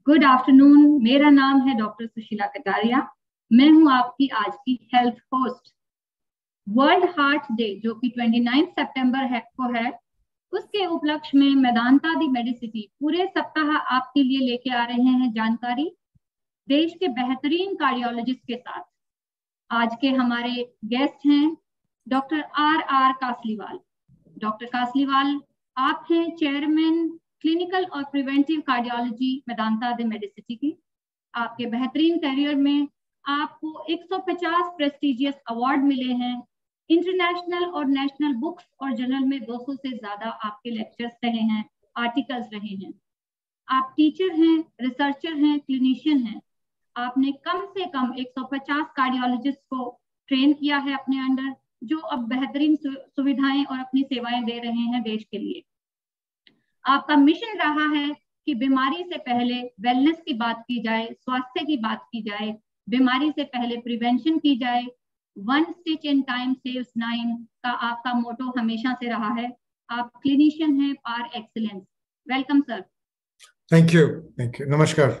Good afternoon. मेरा नाम है डॉक्टर सुशीला कटारिया। मैं हूं आपकी आज की health host. World Heart Day जो कि 29 सितंबर को है, उसके उपलक्ष्य में मेदांता दी मेडिसिटी पूरे सप्ताह आपके लिए लेके आ रहे हैं जानकारी देश के बेहतरीन कार्डियोलॉजिस्ट के साथ। आज के हमारे गेस्ट हैं doctor R Kasliwal. Doctor Kasliwal, आप हैं चेयरमैन क्लिनिकल और preventive cardiology Medanta the Medicity की। आपके बेहतरीन करियर में आपको 150 प्रेस्टिजियस अवार्ड मिले हैं। इंटरनेशनल और नेशनल बुक्स और जर्नल में 200 से ज्यादा आपके लेक्चर्स रहे हैं, आर्टिकल्स रहे हैं। आप टीचर हैं, रिसर्चर हैं, क्लिनिशियन हैं। आपने कम से कम 150 कार्डियोलॉजिस्ट को ट्रेन किया है अपने अंडर, जो अब बेहतरीन सुविधाएं और अपनी सेवाएं दे रहे हैं देश के लिए। आपका मिशन रहा है कि बीमारी से पहले वेलनेस की बात की जाए, स्वास्थ्य की बात की जाए, बीमारी से पहले प्रिवेंशन की जाए। One stitch in time saves nine का आपका मोटो हमेशा से रहा है। आप क्लिनिशियन हैं par excellence. Welcome sir. Thank you, नमस्कार।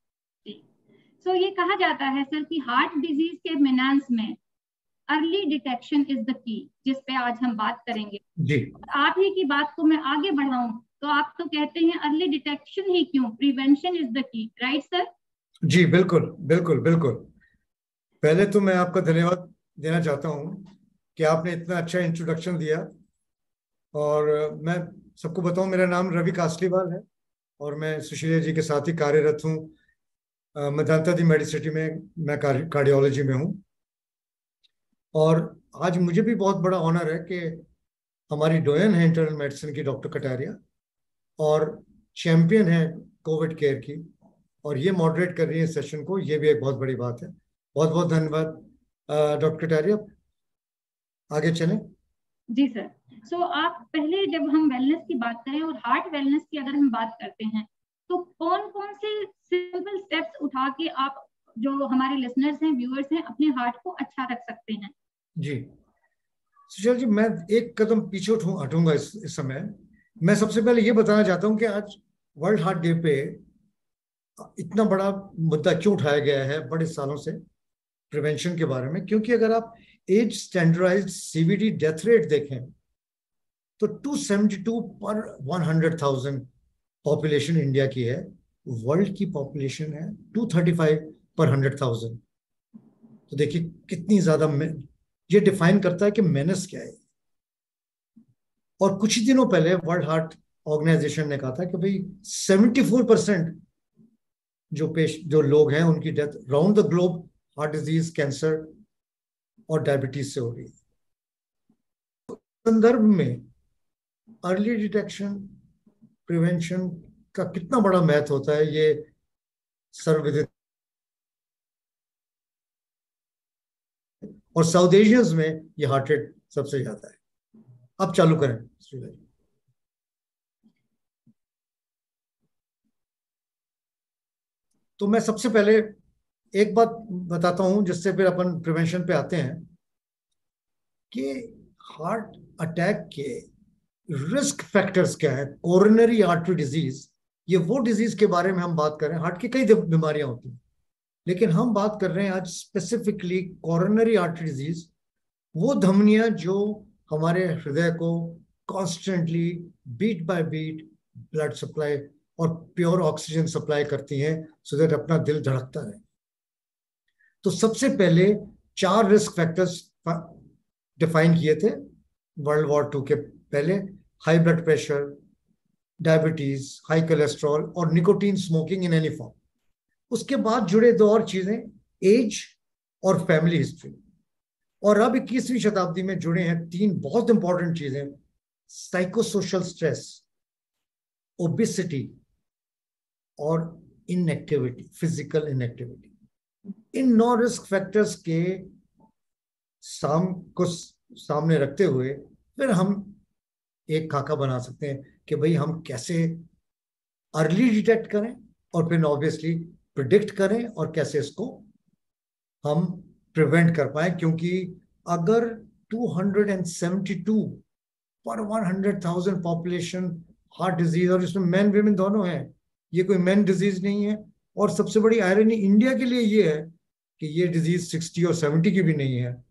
सो ये कहा जाता है सर कि हार्ट डिजीज के मेनांस में अर्ली डिटेक्शन इज द की, जिस पे आज हम बात करेंगे जी। आप ही की बात को मैं आगे बढ़ाऊं तो आप तो कहते हैं अर्ली डिटेक्शन ही क्यों, prevention is the key, right sir? जी बिल्कुल बिल्कुल बिल्कुल। पहले तो मैं आपका धन्यवाद देना चाहता हूँ कि आपने इतना अच्छा इंट्रोडक्शन दिया। और मैं सबको बताऊं, मेरा नाम रवि कासलीवाल है और मैं सुशीला जी के साथ ही कार्यरत हूँ। मेदांता दी मेडिसिटी में मैं कार्डियोलॉजी में हूँ। और आज मुझे भी बहुत बड़ा ऑनर है कि हमारी डोयन है इंटरनल मेडिसिन की डॉक्टर कटारिया, और चैंपियन है कोविड केयर की, और ये मॉडरेट कर रही है सेशन को। ये भी एक बहुत बड़ी बात है। बहुत बहुत धन्यवाद डॉक्टर कटारिया। आगे चलें। जी सर। सो आप पहले जब हम वेलनेस की बात करें और हार्ट वेलनेस की अगर हम बात करते हैं तो कौन कौन से सिंपल स्टेप्स उठा के आप, जो हमारे लिसनर्स हैं, व्यूअर्स हैं, अपने हार्ट को अच्छा रख सकते हैं? जी सुशील जी, मैं एक कदम पीछे हटूंगा इस समय। मैं सबसे पहले ये बताना चाहता हूँ कि आज वर्ल्ड हार्ट डे पे इतना बड़ा मुद्दा क्यों उठाया गया है बड़े सालों से प्रिवेंशन के बारे में। क्योंकि अगर आप age standardised CVD death rate देखें तो 272 पर 100,000 पॉपुलेशन इंडिया की है। वर्ल्ड की पॉपुलेशन है 235 पर 100,000। तो देखिए कितनी ज्यादा ये डिफाइन करता है कि मेनस क्या है। और कुछ ही दिनों पहले वर्ल्ड हार्ट ऑर्गेनाइजेशन ने कहा था कि भाई 74% जो लोग हैं उनकी death round the globe heart disease, cancer और डायबिटीज से हो रही है। संदर्भ में अर्ली डिटेक्शन, प्रिवेंशन का कितना बड़ा महत्व होता है ये सर्वविदित। और साउथ एशियंस में ये हार्ट रेट सबसे ज्यादा है। अब चालू करें। तो मैं सबसे पहले एक बात बताता हूं जिससे फिर अपन प्रिवेंशन पे आते हैं कि हार्ट अटैक के रिस्क फैक्टर्स क्या है। कोरोनरी आर्टरी डिजीज, ये वो डिजीज के बारे में हम बात कर रहे हैं। हार्ट की कई बीमारियां होती हैं, लेकिन हम बात कर रहे हैं आज स्पेसिफिकली कोरोनरी आर्टरी डिजीज। वो धमनियां जो हमारे हृदय को constantly beat by beat blood supply और प्योर ऑक्सीजन सप्लाई करती हैं सो दैट अपना दिल धड़कता रहे। तो सबसे पहले 4 रिस्क फैक्टर्स डिफाइन किए थे वर्ल्ड वॉर 2 के पहले। High blood pressure, diabetes, high cholesterol और nicotine smoking in any form. उसके बाद जुड़े 2 और चीजें, एज और फैमिली हिस्ट्री। और अब 21वीं शताब्दी में जुड़े हैं 3 बहुत इंपॉर्टेंट चीजें, साइकोसोशल स्ट्रेस, ओबेसिटी और इनएक्टिविटी, फिजिकल इनएक्टिविटी। इन 9 रिस्क फैक्टर्स के सामने रखते हुए फिर हम एक खाका बना सकते हैं कि भाई हम कैसे अर्ली डिटेक्ट करें और फिर ऑब्वियसली प्रिडिक्ट करें और कैसे इसको हम प्रिवेंट कर पाए। क्योंकि अगर 272 पर 100,000 पॉपुलेशन हार्ट डिजीज, और इसमें मेन विमेन दोनों हैं, ये कोई मेन डिजीज नहीं है, और सबसे बड़ी आयरनी इंडिया के लिए ये है कि ये डिजीज 60 और 70 की भी नहीं है,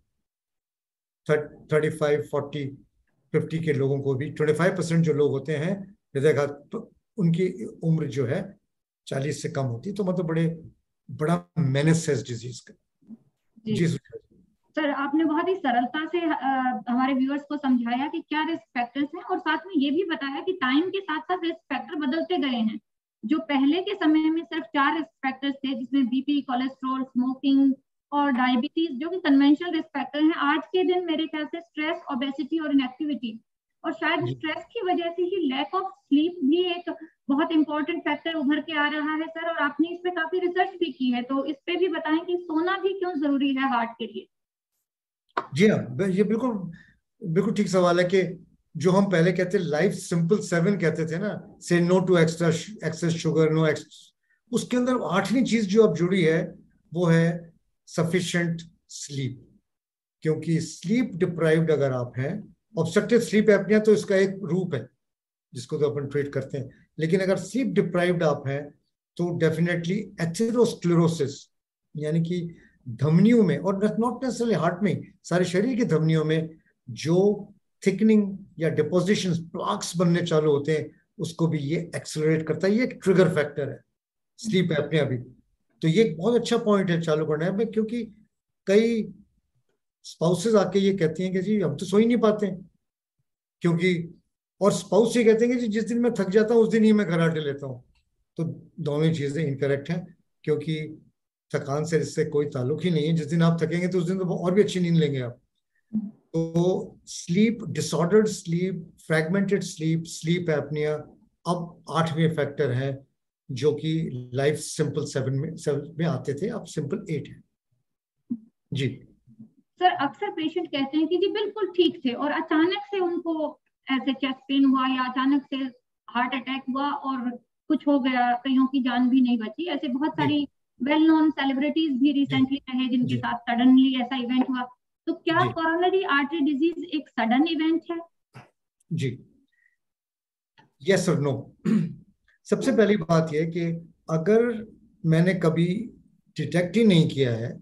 35, 40, 50 के लोगों को भी, 25% जो लोग होते हैं हृदयघात, तो उनकी उम्र जो है 40 से कम होती, तो मतलब बड़ा मेनेस है इस डिजीज का। जी जी सुशीला जी। सर, आपने बहुत ही सरलता से हमारे व्यूअर्स को समझाया कि क्या रिस्क फैक्टर्स हैं, और साथ में ये भी बताया कि टाइम के साथ साथ रिस्क फैक्टर बदलते गए हैं। जो पहले के समय में सिर्फ 4 रिस्क फैक्टर्स थे, जिसमें बीपी, कोलेस्ट्रॉल, स्मोकिंग और डायबिटीज, जो कि कन्वेंशनल रिस्क फैक्टर हैं, आज के दिन मेरे ख्याल से स्ट्रेस, ओबेसिटी और इनएक्टिविटी, और शायद जी स्ट्रेस की वजह से ही लैक ऑफ स्लीप भी एक बहुत इंपॉर्टेंट फैक्टर उभर के आ रहा है सर। और आपने इस पे काफी रिसर्च भी की है, तो इस पे भी बताएं कि सोना भी क्यों जरूरी है हार्ट के लिए। जी हाँ, ये बिल्कुल बिल्कुल ठीक सवाल है कि जो हम पहले कहते लाइफ सिंपल 7 कहते थे ना, say no to extra excess sugar, no उसके अंदर 8वीं चीज जो अब जुड़ी है वो है सफिशिएंट स्लीप। क्योंकि स्लीप डिप्राइव्ड अगर आप हैं, ऑब्स्ट्रक्टिव स्लीप एपनिया तो इसका एक रूप है जिसको तो अपन ट्रीट करते हैं, लेकिन अगर स्लीप डिप्राइव्ड आप हैं तो डेफिनेटली एथेरोस्क्लेरोसिस, यानी कि धमनियों में, और नॉट नेसेसरली हार्ट में, सारे शरीर की धमनियों में जो थिकनिंग या डिपोजिशन प्लाक्स बनने चालू होते हैं, उसको भी ये एक्सेलरेट करता है। ये एक ट्रिगर फैक्टर है स्लीप एपनिया भी। तो ये एक बहुत अच्छा पॉइंट है चालू करने में, क्योंकि कई स्पाउसेस आके ये कहती हैं कि जी हम तो सो ही नहीं पाते हैं, क्योंकि, और स्पाउस ये कहते हैं कि जी जिस दिन मैं थक जाता हूँ उस दिन ही मैं खर्राटे लेता हूँ। तो दोनों चीजें इनकरेक्ट हैं, क्योंकि थकान से इससे कोई ताल्लुक ही नहीं है। जिस दिन आप थकेंगे तो उस दिन तो और भी अच्छी नींद लेंगे आप। तो sleep disordered sleep, fragmented sleep, sleep apnoea अब 8वें फैक्टर है, जो कि लाइफ सिंपल 7 में आते थे, अब सिंपल 8 है। जी सर, अक्सर पेशेंट कहते हैं कि जी बिल्कुल ठीक थे और अचानक से उनको ऐसे चेस्ट पेन हुआ या अचानक से हार्ट अटैक हुआ और कुछ हो गया, कईयों की जान भी नहीं बची। ऐसे बहुत जी सारी वेल नोन सेलिब्रिटीज भी जी रिसेंटली रहे जिनके जी साथ सडनली ऐसा इवेंट हुआ। तो क्या जी कोरोनरी आर्टरी डिजीज एक सडन इवेंट है? जी, यस और नो। सबसे पहली बात यह कि अगर मैंने कभी डिटेक्ट ही नहीं किया है,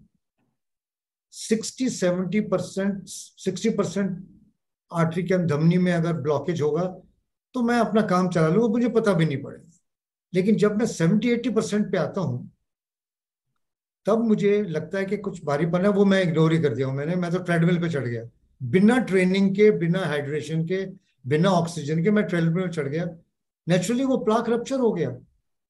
60-70%, 60% आर्टरी के धमनी में अगर ब्लॉकेज होगा तो मैं अपना काम चला लूंगा, मुझे पता भी नहीं पड़ेगा। लेकिन जब मैं 70-80% पे आता हूं, तब मुझे लगता है कि कुछ भारीपन है, वो मैं इग्नोर ही कर दिया हूं मैंने। मैं तो ट्रेडमिल पे चढ़ गया, बिना ट्रेनिंग के, बिना हाइड्रेशन के, बिना ऑक्सीजन के मैं ट्रेडमिल पे चढ़ गया। नेचुरली वो प्लाक रप्चर हो गया।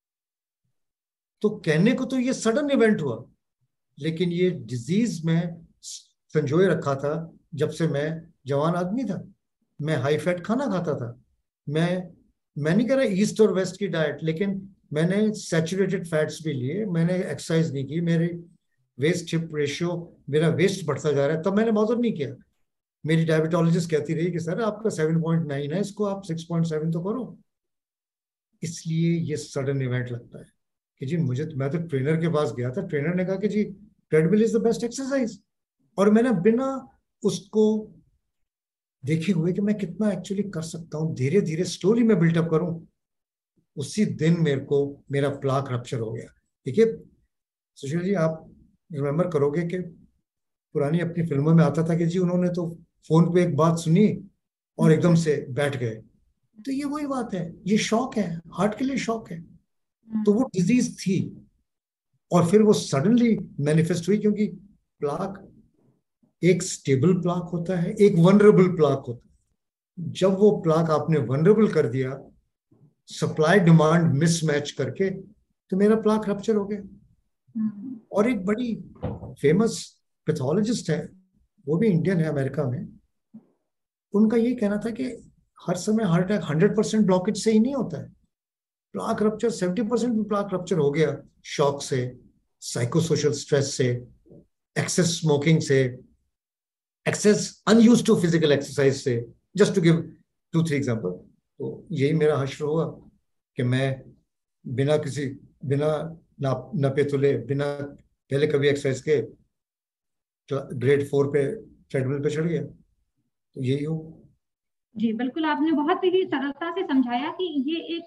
तो कहने को तो ये सडन इवेंट हुआ, लेकिन ये डिजीज में संजोए रखा था जब से मैं जवान आदमी था। मैं हाई फैट खाना खाता था। मैं मैं नहीं कह रहा ईस्ट और वेस्ट की डाइट, लेकिन मैंने सैचुरेटेड फैट्स भी लिए, मैंने एक्सरसाइज नहीं की, मेरे वेस्ट हिप रेशियो, मेरा वेस्ट बढ़ता जा रहा है, तब मैंने बॉदर नहीं किया। मेरी डायबिटोलॉजिस्ट कहती रही कि सर आपका 7.9 है, इसको आप 6.7 तो करो। इसलिए ये सडन इवेंट लगता है कि जी मैं तो ट्रेनर के पास गया था, ट्रेनर ने कहा कि जी treadmill is the best exercise, और मैंने बिना उसको देखे हुए कि मैं कितना एक्चुअली कर सकता हूँ, धीरे धीरे स्लोली मैं बिल्टअप करूं, उसी दिन मेरा प्लाक रप्चर हो गया। देखिए सुशील जी, आप रिमेम्बर करोगे कि पुरानी अपनी फिल्मों में आता था कि जी उन्होंने तो फोन पे एक बात सुनी और एकदम से बैठ गए। तो ये वही बात है, ये शौक है, हार्ट के लिए शौक है। तो वो डिजीज थी, और फिर वो सडनली मैनिफेस्ट हुई, क्योंकि प्लाक एक स्टेबल प्लाक होता है, एक वनरेबल प्लाक होता है। जब वो प्लाक आपने वनरेबल कर दिया, सप्लाई डिमांड मिसमैच करके, तो मेरा प्लाक रप्चर हो गया। और एक बड़ी फेमस पैथोलॉजिस्ट है, वो भी इंडियन है, अमेरिका में। उनका ये कहना था कि हर समय हार्ट अटैक 100% ब्लॉकेज से ही नहीं होता है। प्लाक रप्चर 70% भी प्लाक रप्चर हो गया शॉक से, साइकोसोशल स्ट्रेस से, एक्सेस स्मोकिंग से, excess unused to physical exercise से, जस्ट टू गिव 2-3 एग्जांपल। तो यही मेरा हश्र हुआ कि मैं बिना किसी, बिना नपे तुले, बिना पहले कभी एक्सरसाइज के ग्रेड 4 पे ट्रेडमिल पे चढ़ गया। तो यही हो। जी बिल्कुल, आपने बहुत ही सरलता से समझाया कि ये एक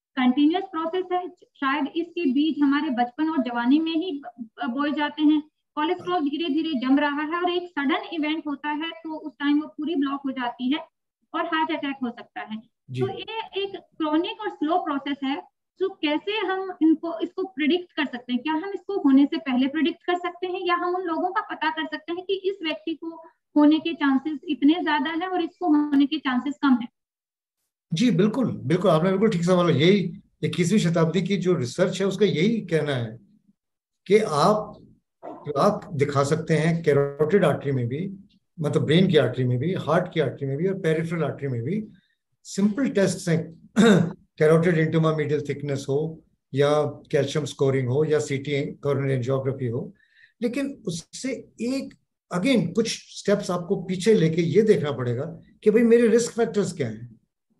कंटिन्यूअस प्रोसेस है, शायद इसके बीज हमारे बचपन और जवानी में ही बोए जाते हैं। कोलेस्ट्रॉल धीरे धीरे जम रहा है और एक सडन इवेंट होता है तो उस टाइम वो पूरी ब्लॉक हो जाती है और हार्ट अटैक हो सकता है। जी तो ये एक क्रॉनिक और स्लो प्रोसेस है। तो कैसे हम इसको प्रिडिक्ट कर सकते हैं? क्या हम इसको होने से पहले प्रिडिक्ट कर सकते हैं, या हम उन लोगों का पता कर सकते हैं कि इस व्यक्ति को होने के चांसेस इतने ज्यादा है और इसको होने के चांसेस कम है? जी, बिल्कुल बिल्कुल, आपने बिल्कुल ठीक सवाल। यही 21वीं शताब्दी की जो रिसर्च है उसका यही कहना है कि आप प्लाक दिखा सकते हैं कैरोटिड आर्टरी में भी, मतलब ब्रेन की आर्टरी में भी, हार्ट की आर्टरी में भी और पेरिफेरल आर्टरी में भी। सिंपल टेस्ट हैं कैरोटिड इंटरमीडियल थिकनेस हो या कैल्शियम स्कोरिंग हो या सीटी कोरोनरी एंजियोग्राफी हो। लेकिन उससे एक अगेन कुछ स्टेप्स आपको पीछे लेके ये देखना पड़ेगा कि भाई मेरे रिस्क फैक्टर्स क्या हैं।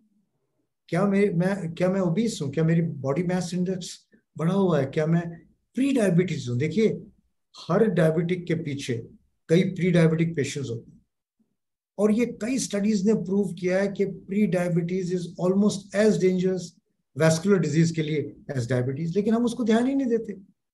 क्या मैं ओबीस हूँ? क्या मेरी बॉडी मास इंडेक्स बढ़ा हुआ है? क्या मैं प्री डायबिटीज हूँ? देखिए, हर डायबिटिक के पीछे कई प्री डायबिटिक पेशेंट्स होते हैं और ये कई स्टडीज ने प्रूव किया है कि prediabetes is almost as dangerous vascular disease के लिए एज डायबिटीज, लेकिन हम उसको ध्यान ही नहीं देते।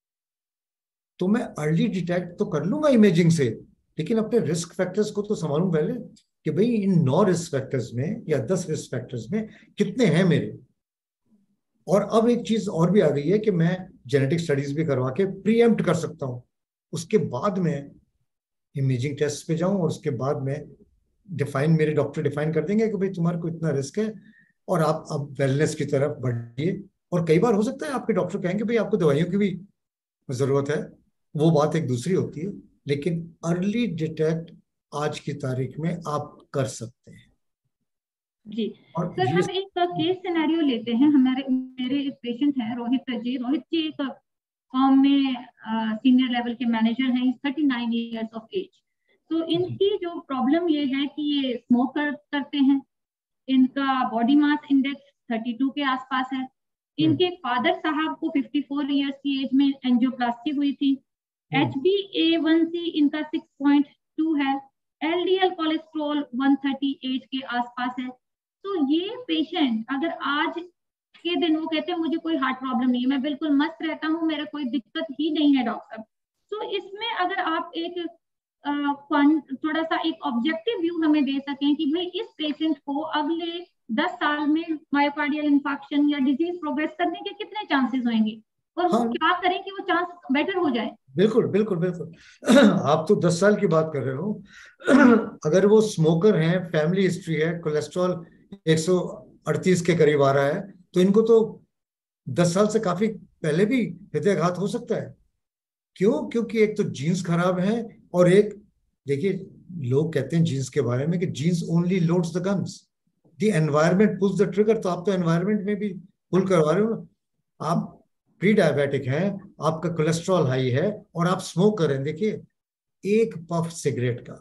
तो मैं अर्ली डिटेक्ट तो कर लूंगा इमेजिंग से, लेकिन अपने रिस्क फैक्टर्स को तो संभालूं पहले कि भाई इन 9 रिस्क फैक्टर्स में या 10 रिस्क फैक्टर्स में कितने हैं मेरे। और अब एक चीज और भी आ गई है कि मैं जेनेटिक स्टडीज भी करवा के प्रीएम्प्ट कर सकता हूँ। उसके बाद में इमेजिंग टेस्ट पे जाऊं और उसके बाद में मेरे डॉक्टर डिफाइन कर देंगे कि भाई तुम्हारे को इतना रिस्क है और आप अब वेलनेस की तरफ बढ़िए। और कई बार हो सकता है आपके डॉक्टर कहेंगे भाई आपको दवाइयों की भी जरूरत है, वो बात एक दूसरी होती है। लेकिन अर्ली डिटेक्ट आज की तारीख में आप कर सकते हैं। जी और सर, ये हम एक केस सिनेरियो लेते हैं। मेरे एक पेशेंट है रोहित जी एक फॉर्म में सीनियर लेवल के मैनेजर हैं, 39 इयर्स ऑफ एज। तो इनकी जो प्रॉब्लम ये है कि ये स्मोक करते हैं। इनका बॉडी मास इंडेक्स 32 के आसपास है। इनके फादर साहब को 54 इयर्स की एज में एंजियोप्लास्टी हुई थी। HbA1c इनका 6.2 है। LDL कोलेस्ट्रॉल 138 के आसपास है। तो ये पेशेंट अगर आज के दिन वो कहते हैं मुझे कोई हार्ट प्रॉब्लम नहीं है, मैं बिल्कुल मस्त रहता हूँ, मेरा कोई दिक्कत ही नहीं है डॉक्टर। तो इसमें अगर आप एक थोड़ा सा एक ऑब्जेक्टिव व्यू हमें दे सकें कि भाई इस पेशेंट को अगले 10 साल में मायोकार्डियल इंफाक्शन या डिजीज प्रोग्रेस करने के कितने चांसेस होंगे, और वो हाँ, क्या करें कि वो चांस बेटर हो जाए? बिल्कुल बिल्कुल बिल्कुल आप तो 10 साल की बात कर रहे हो। अगर वो स्मोकर हैं, फैमिली हिस्ट्री है, कोलेस्ट्रॉल 138 के करीब आ रहा है, तो इनको तो 10 साल से काफी पहले भी हृदयाघात हो सकता है। क्यों? क्योंकि एक तो जीन्स खराब है और एक, देखिए, लोग कहते हैं जीन्स के बारे में कि genes only loads the guns, the environment pulls the trigger. तो आप तो एनवायरमेंट में भी पुल करवा रहे हो ना। आप प्री डायबिटिक हैं, आपका कोलेस्ट्रॉल हाई है और आप स्मोक कर रहे हैं। देखिए, एक पफ सिगरेट का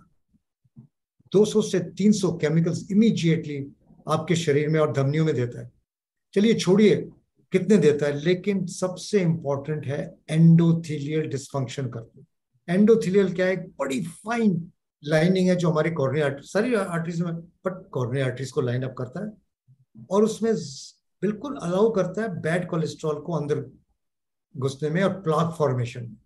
200 से 300 केमिकल्स इमीडिएटली आपके शरीर में और धमनियों में देता है। चलिए छोड़िए कितने देता है, लेकिन सबसे इंपॉर्टेंट है एंडोथेलियल डिस्फंक्शन करते हैं। एंडोथेलियल क्या है? एक बड़ी फाइन लाइनिंग है जो हमारी कॉर्निया आर्टरी, सारी आर्टरीज में, बट कॉर्निया आर्टरीज को लाइन अप करता है और उसमें बिल्कुल अलाउ करता है बैड कोलेस्ट्रॉल को अंदर घुसने में और प्लाक फॉर्मेशन में।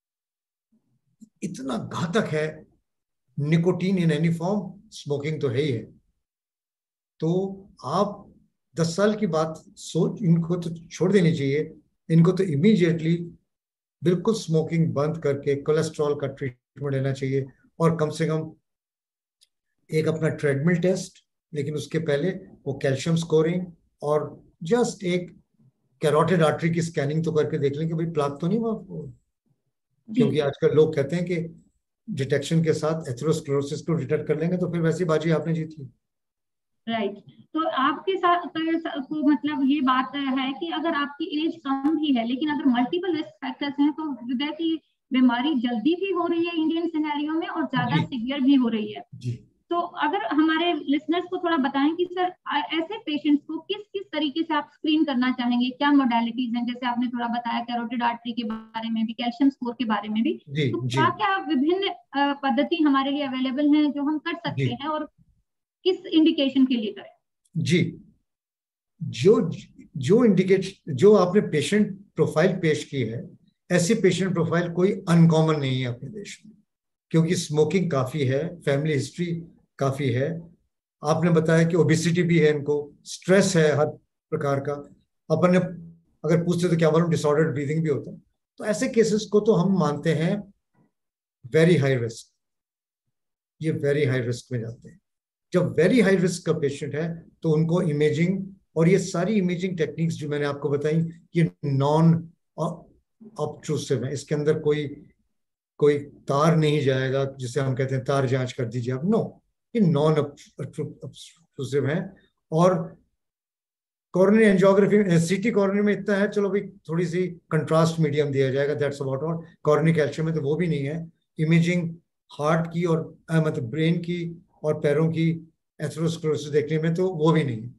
इतना घातक है nicotine in any form, smoking तो है ही है। तो आप 10 साल की बात सोच, इनको तो छोड़ देनी चाहिए। इनको तो इमीडिएटली बिल्कुल स्मोकिंग बंद करके कोलेस्ट्रॉल का ट्रीटमेंट लेना चाहिए और कम से कम एक अपना ट्रेडमिल टेस्ट, लेकिन उसके पहले वो कैल्शियम स्कोरिंग और जस्ट एक कैरोटिड आर्टरी की स्कैनिंग तो करके देख लें कि भाई प्लाक तो नहीं हुआ। क्योंकि आजकल लोग कहते हैं कि डिटेक्शन के साथ एथेरोस्क्लेरोसिस को डिटेक्ट कर लेंगे तो फिर वैसी बाजी आपने जीत ली। राइट। तो आपके साथ को मतलब ये बात है कि अगर आपकी एज कम भी है लेकिन अगर मल्टीपल रिस्क फैक्टर्स हैं तो हृदय की बीमारी जल्दी भी हो रही है इंडियन सिनेरियो में और ज्यादा सीवियर भी हो रही है। जी। तो अगर हमारे लिसनर्स को थोड़ा बताएं कि सर ऐसे पेशेंट्स को किस किस तरीके से आप स्क्रीन करना चाहेंगे, क्या मोडालिटीज हैं? जैसे आपने थोड़ा बताया कैरोटिड आर्टरी के बारे में भी, कैल्शियम स्कोर के बारे में भी। जी तो जी क्या क्या विभिन्न पद्धति हमारे लिए अवेलेबल हैं जो हम कर सकते जी हैं और किस इंडिकेशन के लिए करें? जी। जो जो इंडिकेट जो आपने पेशेंट प्रोफाइल पेश की है, ऐसी पेशेंट प्रोफाइल कोई अनकॉमन नहीं है अपने देश में, क्योंकि स्मोकिंग काफी है, फैमिली हिस्ट्री काफी है, आपने बताया कि ओबेसिटी भी है, इनको स्ट्रेस है हर प्रकार का, अपन ने अगर पूछते तो क्या मालूम डिसऑर्डर्ड ब्रीदिंग भी होता है। तो ऐसे केसेस को तो हम मानते हैं वेरी हाई रिस्क, ये वेरी हाई रिस्क में जाते हैं। जब वेरी हाई रिस्क का पेशेंट है तो उनको इमेजिंग, और ये सारी इमेजिंग टेक्निक्स जो मैंने आपको बताई ये नॉन ऑब्ट्रूसिव है, इसके अंदर कोई कोई तार नहीं जाएगा जिसे हम कहते हैं तार जांच कर दीजिए आप, नो, ये नॉन ऑब्ट्रूसिव है। और कोरोनरी एंजियोग्राफी सीटी कोरोनरी में इतना है, चलो भाई थोड़ी सी कंट्रास्ट मीडियम दिया जाएगा, that's about all. Coronary calcium में तो वो भी नहीं है। इमेजिंग हार्ट की और मतलब ब्रेन की और पैरों की एथेरोस्क्लेरोसिस देखने में तो वो भी नहीं है।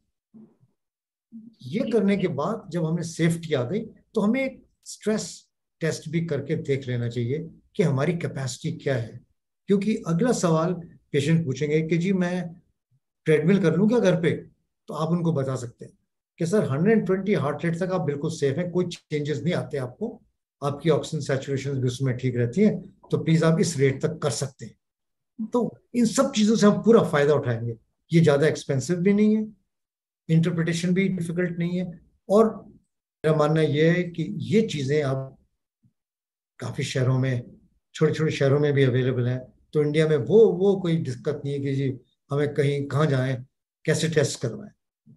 ये करने के बाद जब हमें सेफ्टी आ गई तो हमें एक स्ट्रेस टेस्ट भी करके देख लेना चाहिए कि हमारी कैपेसिटी क्या है, क्योंकि अगला सवाल पेशेंट पूछेंगे कि जी मैं ट्रेडमिल कर लूं क्या घर पे, तो आप उनको बता सकते हैं कि सर 120 हार्ट रेट तक आप बिल्कुल सेफ हैं, कोई चेंजेस नहीं आते आपको, आपकी ऑक्सीजन सैचुरेशन भी उसमें ठीक रहती है, तो प्लीज आप इस रेट तक कर सकते हैं। तो इन सब चीजों से हम पूरा फायदा उठाएंगे। ये ज्यादा एक्सपेंसिव भी नहीं है, इंटरप्रिटेशन भी डिफिकल्ट नहीं है, और मेरा मानना यह है कि ये चीजें आप काफी शहरों में, छोटे छोटे शहरों में भी अवेलेबल है। तो इंडिया में वो कोई दिक्कत नहीं है कि जी हमें कहीं कहाँ जाएं, कैसे टेस्ट करवाएं।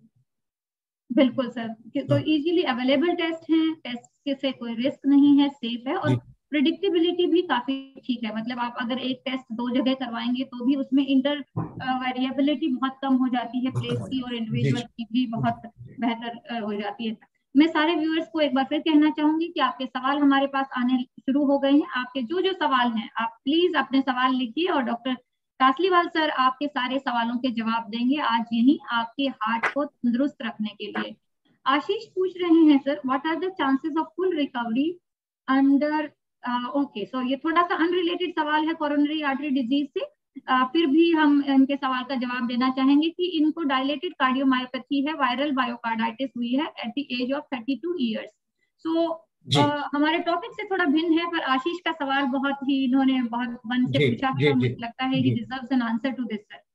बिल्कुल सर, तो हाँ, इजीली अवेलेबल टेस्ट हैं, टेस्ट से कोई रिस्क नहीं है, सेफ है, और जी प्रिडिक्टेबिलिटी भी काफी ठीक है। मतलब आप अगर एक टेस्ट 2 जगह करवाएंगे तो भी उसमें इंटर वेरिएबिलिटी बहुत कम हो जाती है, बहुत कम प्लेस हो की और जाता है। जी इंडिविजुअल जी की भी बहुत बेहतर हो जाती है। मैं सारे व्यूअर्स को एक बार फिर कहना चाहूंगी कि आपके सवाल हमारे पास आने शुरू हो गए हैं। आपके जो जो सवाल हैं आप प्लीज अपने सवाल लिखिए और डॉक्टर कासलीवाल सर आपके सारे सवालों के जवाब देंगे आज यहीं आपके हार्ट को तंदुरुस्त रखने के लिए। आशीष पूछ रहे हैं sir, what are the chances of full recovery under, okay so ये थोड़ा सा अनरिलेटेड सवाल है कोरोनरी आर्टरी डिजीज से, फिर भी हम इनके सवाल का जवाब देना चाहेंगे कि इनको डायलेटेड कार्डियोमायोपैथी है, वायरल बायोकार्डाइटिस हुई है at the age of 32 years. So जी हमारे टॉपिक से थोड़ा भिन्न है, पर आशीष का सवाल बहुत ही इन्होंने बहुत मन से जी पूछा है जी और जी मुझे लगता है ही जी। Deserves an answer to this sir.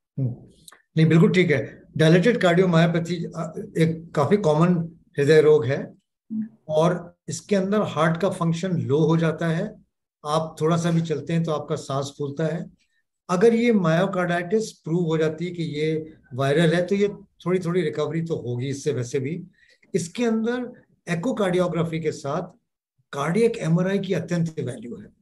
नहीं बिल्कुल ठीक है। डायलेटेड कार्डियोमायोपैथी एक काफी कॉमन हृदय रोग है, और इसके अंदर हार्ट का फंक्शन लो हो जाता है, आप थोड़ा सा भी चलते हैं तो आपका सांस फूलता है। अगर ये मायोकार्डाइटिस प्रूव हो जाती है कि ये वायरल है तो ये थोड़ी थोड़ी रिकवरी तो होगी इससे वैसे भी। इसके अंदर एकोकार्डियोग्राफी के साथ कार्डियक एमआरआई की अत्यंत वैल्यू है।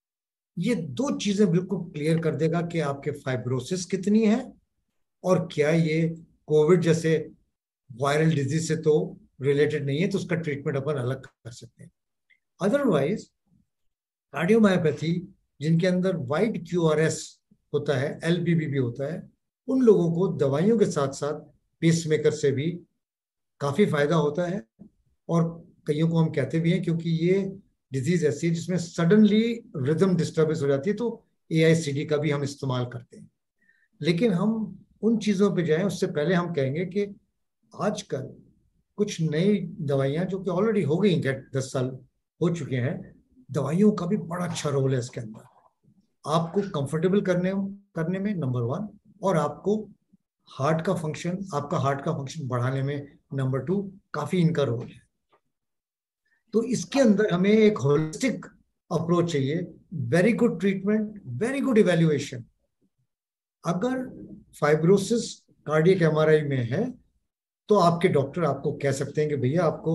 ये दो चीजें बिल्कुल क्लियर कर देगा कि आपके फाइब्रोसिस कितनी है, और क्या ये कोविड जैसे वायरल डिजीज से तो रिलेटेड नहीं है, तो उसका ट्रीटमेंट अपन अलग कर सकते हैं। अदरवाइज कार्डियोमायोपैथी जिनके अंदर वाइड क्यूआरएस होता है, एलबीबी भी होता है, उन लोगों को दवाइयों के साथ साथ पेसमेकर से भी काफी फायदा होता है। और कईयों को हम कहते भी हैं, क्योंकि ये डिजीज ऐसी है जिसमें सडनली रिदम डिस्टर्बेंस हो जाती है, तो एआईसीडी का भी हम इस्तेमाल करते हैं। लेकिन हम उन चीजों पे जाएं उससे पहले हम कहेंगे कि आजकल कुछ नई दवाइयां जो कि ऑलरेडी हो गई हैं, 10 साल हो चुके हैं, दवाइयों का भी बड़ा अच्छा रोल है इसके अंदर, आपको कंफर्टेबल करने करने में नंबर 1, और आपको आपका हार्ट का फंक्शन बढ़ाने में नंबर 2, काफी इनका रोल है। तो इसके अंदर हमें एक होलिस्टिक अप्रोच चाहिए, very good treatment, very good evaluation. अगर फाइब्रोसिस कार्डियक एमआरआई में है तो आपके डॉक्टर आपको कह सकते हैं कि भैया आपको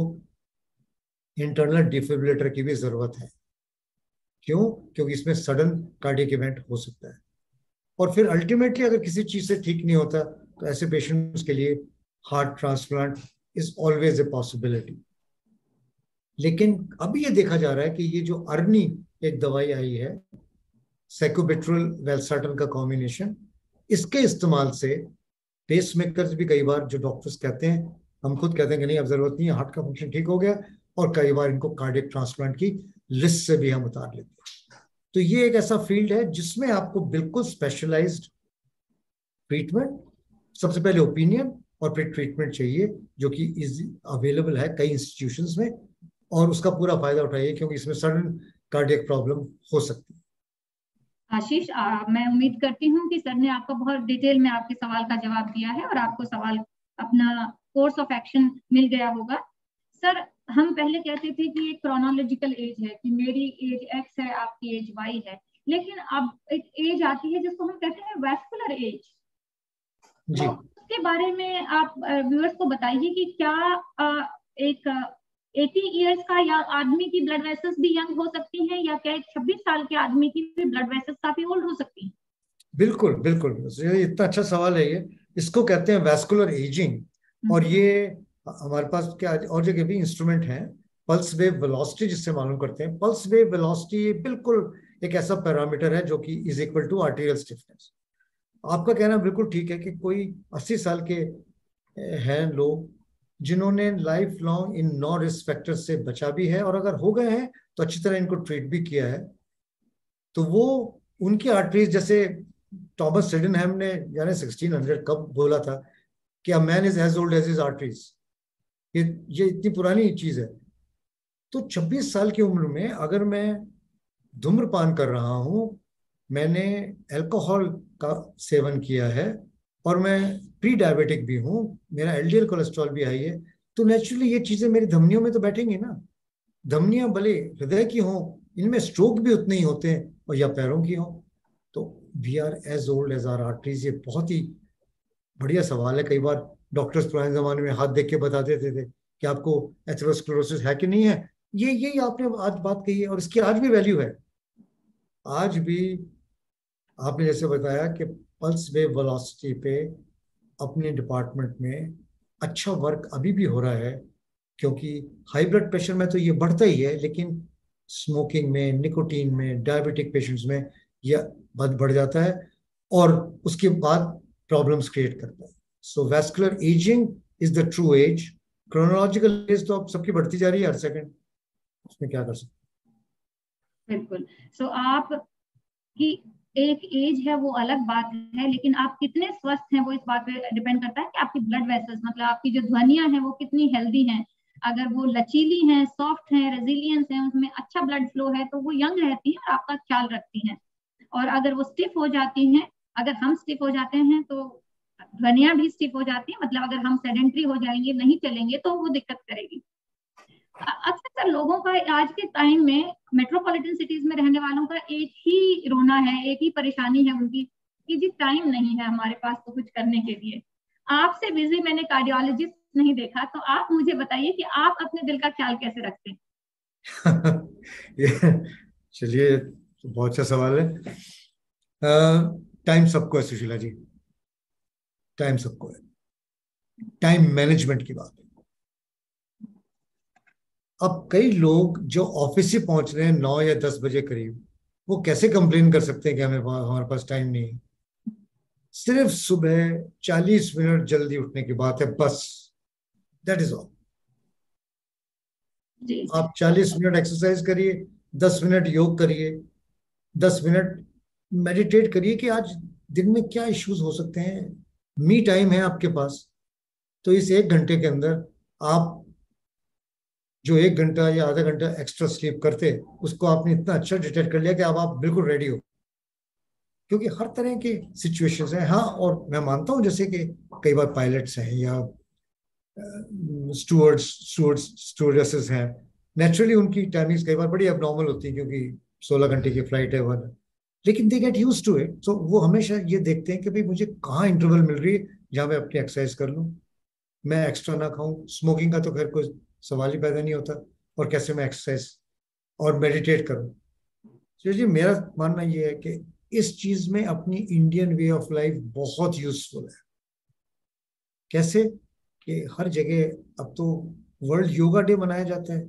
इंटरनल डिफिब्रिलेटर की भी जरूरत है। क्यों? क्योंकि इसमें सडन कार्डियक इवेंट हो सकता है। और फिर अल्टीमेटली अगर किसी चीज से ठीक नहीं होता तो ऐसे पेशेंट्स के लिए heart transplant is always a possibility. लेकिन अभी ये देखा जा रहा है कि ये जो अर्नी एक दवाई आई है, सेकोबिट्रल वेल्सार्टन का कॉम्बिनेशन, इसके इस्तेमाल से पेसमेकर्स भी कई बार जो डॉक्टर्स कहते हैं, हम खुद कहते हैं कि नहीं अब जरूरत नहीं है, हार्ट का फंक्शन ठीक हो गया, और कई बार इनको कार्डियक ट्रांसप्लांट की लिस्ट से भी हम उतार लेते हैं। तो ये एक ऐसा फील्ड है जिसमें आपको बिल्कुल स्पेशलाइज्ड ट्रीटमेंट, सबसे पहले ओपिनियन, और फिर ट्रीटमेंट चाहिए जो कि इज अवेलेबल है कई इंस्टीट्यूशंस में, और उसका पूरा फायदा उठाइए क्योंकि इसमें सडन कार्डियक प्रॉब्लम हो सकती है। आशीष, मैं उम्मीद करती हूँ कि सर ने आपका बहुत डिटेल में आपके सवाल का जवाब दिया है और आपको सवाल अपना कोर्स ऑफ एक्शन मिल गया होगा। सर, हम पहले कहते थे कि एक क्रोनोलॉजिकल एज है कि मेरी एज एक्स है, आपकी एज वाई है, लेकिन अब एक एज आती है जिसको हम कहते हैं वैस्कुलर एज। जी, तो उसके बारे में आप व्यूअर्स को बताइए कि क्या एक 80 ईयर्स का या आदमी की ब्लड वेसल्स भी यंग हो सकती हैं, या क्या एक 26 साल के आदमी की भी ब्लड वेसल्स काफी ओल्ड हो सकती हैं? बिल्कुल बिल्कुल, ये इतना अच्छा सवाल है ये। इसको कहते हैं वैस्कुलर एजिंग। और ये हमारे पास क्या और जगह भी इंस्ट्रूमेंट हैं, पल्स वेव वेलोसिटी जिससे मालूम करते हैं। पल्स वेव वेलोसिटी बिल्कुल एक ऐसा पैरामीटर है जो कि is equal to arterial stiffness. आपका कहना बिल्कुल ठीक है कि कोई 80 साल के हैं लोग जिन्होंने लाइफ लॉन्ग इन नौ रिस्क फैक्टर से बचा भी है, और अगर हो गए हैं तो अच्छी तरह इनको ट्रीट भी किया है, तो वो उनकी आर्टरीज, जैसे थॉमस सिडेनहैम ने यानी 1600 कब बोला था कि a man is as old as his arteries. ये इतनी पुरानी चीज है। तो 26 साल की उम्र में अगर मैं धूम्रपान कर रहा हूं, मैंने अल्कोहल का सेवन किया है, और मैं प्री डायबिटिक भी हूं, मेरा एलडीएल कोलेस्ट्रॉल भी हाई है, तो नेचुरली ये चीजें मेरी धमनियों में तो बैठेंगी ना। धमनियां भले हृदय की हों, इनमें स्ट्रोक भी उतने ही होते हैं, और या पैरों की हों। तो we are as old as our arteries. ये बहुत ही बढ़िया सवाल है। कई बार डॉक्टर्स पुराने जमाने में हाथ देख के बता देते थे कि आपको एथेरोस्क्लेरोसिस है कि नहीं है। ये यही आपने आज बात कही है, और इसकी आज भी वैल्यू है। आज भी आपने जैसे बताया कि पल्स वेव वेलोसिटी पे अपने डिपार्टमेंट में अच्छा वर्क अभी भी हो रहा है, क्योंकि हाई ब्लड प्रेशर में तो ये बढ़ता ही है, लेकिन स्मोकिंग में, निकोटीन में, डायबिटिक पेशेंट्स में यह बढ़ जाता है, और उसके बाद प्रॉब्लम्स क्रिएट करता है। So vascular ageing is the true age. Chronological age तो अब सबकी बढ़ती जा रही है हर सेकंड, उसमें क्या कर सकते। बिल्कुल। सो आप की एक एज है वो अलग बात है, लेकिन आप कितने स्वस्थ हैं वो इस बात पे डिपेंड करता है कि आपकी ब्लड वेसल्स, मतलब आपकी जो ध्वनियां हैं वो कितनी हेल्दी हैं। अगर वो लचीली हैं, सॉफ्ट हैं, रेजिलियंस हैं, उसमें अच्छा ब्लड फ्लो है, तो वो यंग रहती हैं और आपका ख्याल रखती हैं। और अगर वो स्टिफ हो जाती हैं, अगर हम स्टिफ हो जाते हैं तो ध्वनियां भी स्टिफ हो जाती हैं, मतलब अगर हम सेडेंट्री हो जाएंगे, नहीं चलेंगे, तो वो दिक्कत करेगी। अक्सर सर लोगों का आज के टाइम में मेट्रोपॉलिटन सिटीज में रहने वालों का एक ही रोना है, एक ही परेशानी है उनकी, कि जी टाइम नहीं है हमारे पास तो कुछ करने के लिए। आपसे बिजी मैंने कार्डियोलॉजिस्ट नहीं देखा, तो आप मुझे बताइए कि आप अपने दिल का ख्याल कैसे रखते हैं? ये चलिए, बहुत अच्छा सवाल है। टाइम सबको है सुशीला जी, टाइम सबको है। टाइम मैनेजमेंट की बात है। अब कई लोग जो ऑफिस से पहुंच रहे हैं 9 या 10 बजे करीब, वो कैसे कंप्लेन कर सकते हैं कि हमारे पास टाइम नहीं है। सिर्फ सुबह 40 मिनट जल्दी उठने की बात है बस, दैट इज ऑल। जी। आप 40 मिनट एक्सरसाइज करिए, 10 मिनट योग करिए, 10 मिनट मेडिटेट करिए कि आज दिन में क्या इश्यूज हो सकते हैं। मी टाइम है आपके पास, तो इस 1 घंटे के अंदर आप जो 1 घंटा या आधा घंटा एक्स्ट्रा स्लीप करते, उसको आपने इतना अच्छा डिटेक्ट कर लिया कि अब आप बिल्कुल रेडी हो। क्योंकि हर तरह की सिचुएशंस हैं। हाँ, और मैं मानता हूँ जैसे कि कई बार पायलट्स हैं या स्टूवर्ड्सेस हैं, नेचुरली उनकी टाइमिंग्स कई बार बड़ी अबनॉर्मल होती है, क्योंकि 16 घंटे की फ्लाइट है वन। लेकिन they get use to it. तो वो हमेशा ये देखते हैं कि भाई मुझे कहाँ इंटरवल मिल रही है जहाँ मैं अपनी एक्सरसाइज कर लूँ, मैं एक्स्ट्रा ना खाऊं। स्मोकिंग का तो खैर कोई सवाल ही पैदा नहीं होता, और कैसे मैं एक्सरसाइज और मेडिटेट करूं। तो जी मेरा मानना ये है कि इस चीज में अपनी इंडियन वे ऑफ लाइफ बहुत यूजफुल है। कैसे कि हर जगह अब तो वर्ल्ड योगा डे मनाया जाता है।